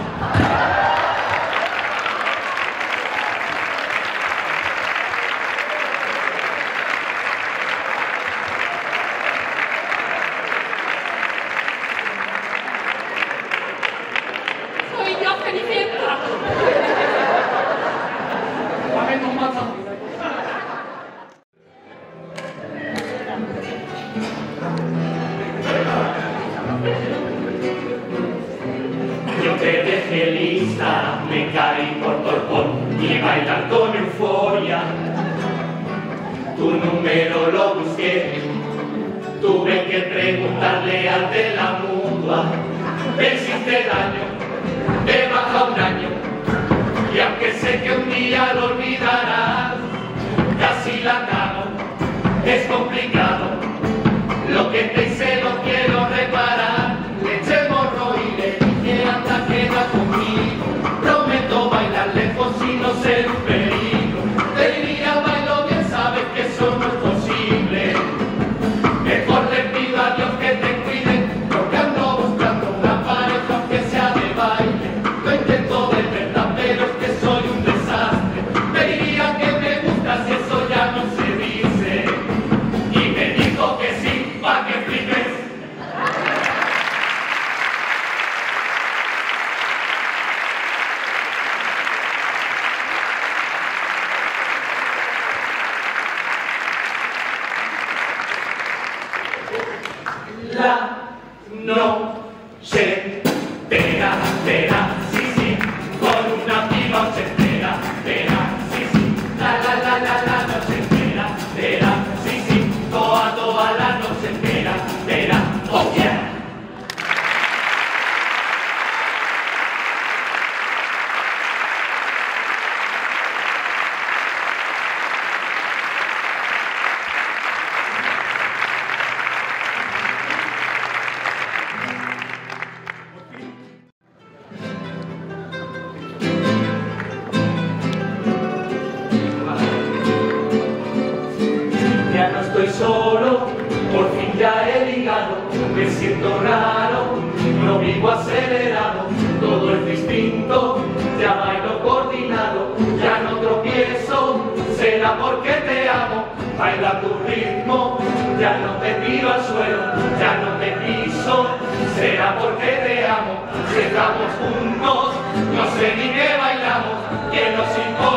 Soy yo, Cenicienta. Dame tu mata. Yo te dejé lista, me caí por torpón y bailar con euforia. Tu número lo busqué, tuve que preguntarle al de la mutua. Me hiciste daño, te baja un año, y aunque sé que un día lo olvidarás, casi la cago, es complicado. Lo que te hice lo quiero reparar, le eché morro y le dije anda queda conmigo, prometo bailar lejos y no ser un peligro, te diría bailo bien, sabes que eso no es posible, mejor le pido a Dios que te cuide, porque ando buscando una pareja aunque sea de baile, lo intento de verdad pero es que soy un desastre, te diría que me gusta si eso ya no se dice, y me dijo que sí, pa' que flipes. estoy solo, por fin ya he ligado, me siento raro, no vivo acelerado, todo es distinto, ya bailo coordinado, ya no tropiezo, será porque te amo, baila tu ritmo, ya no te tiro al suelo, ya no te piso, será porque te amo, si estamos juntos, no sé ni qué bailamos, que nos importa.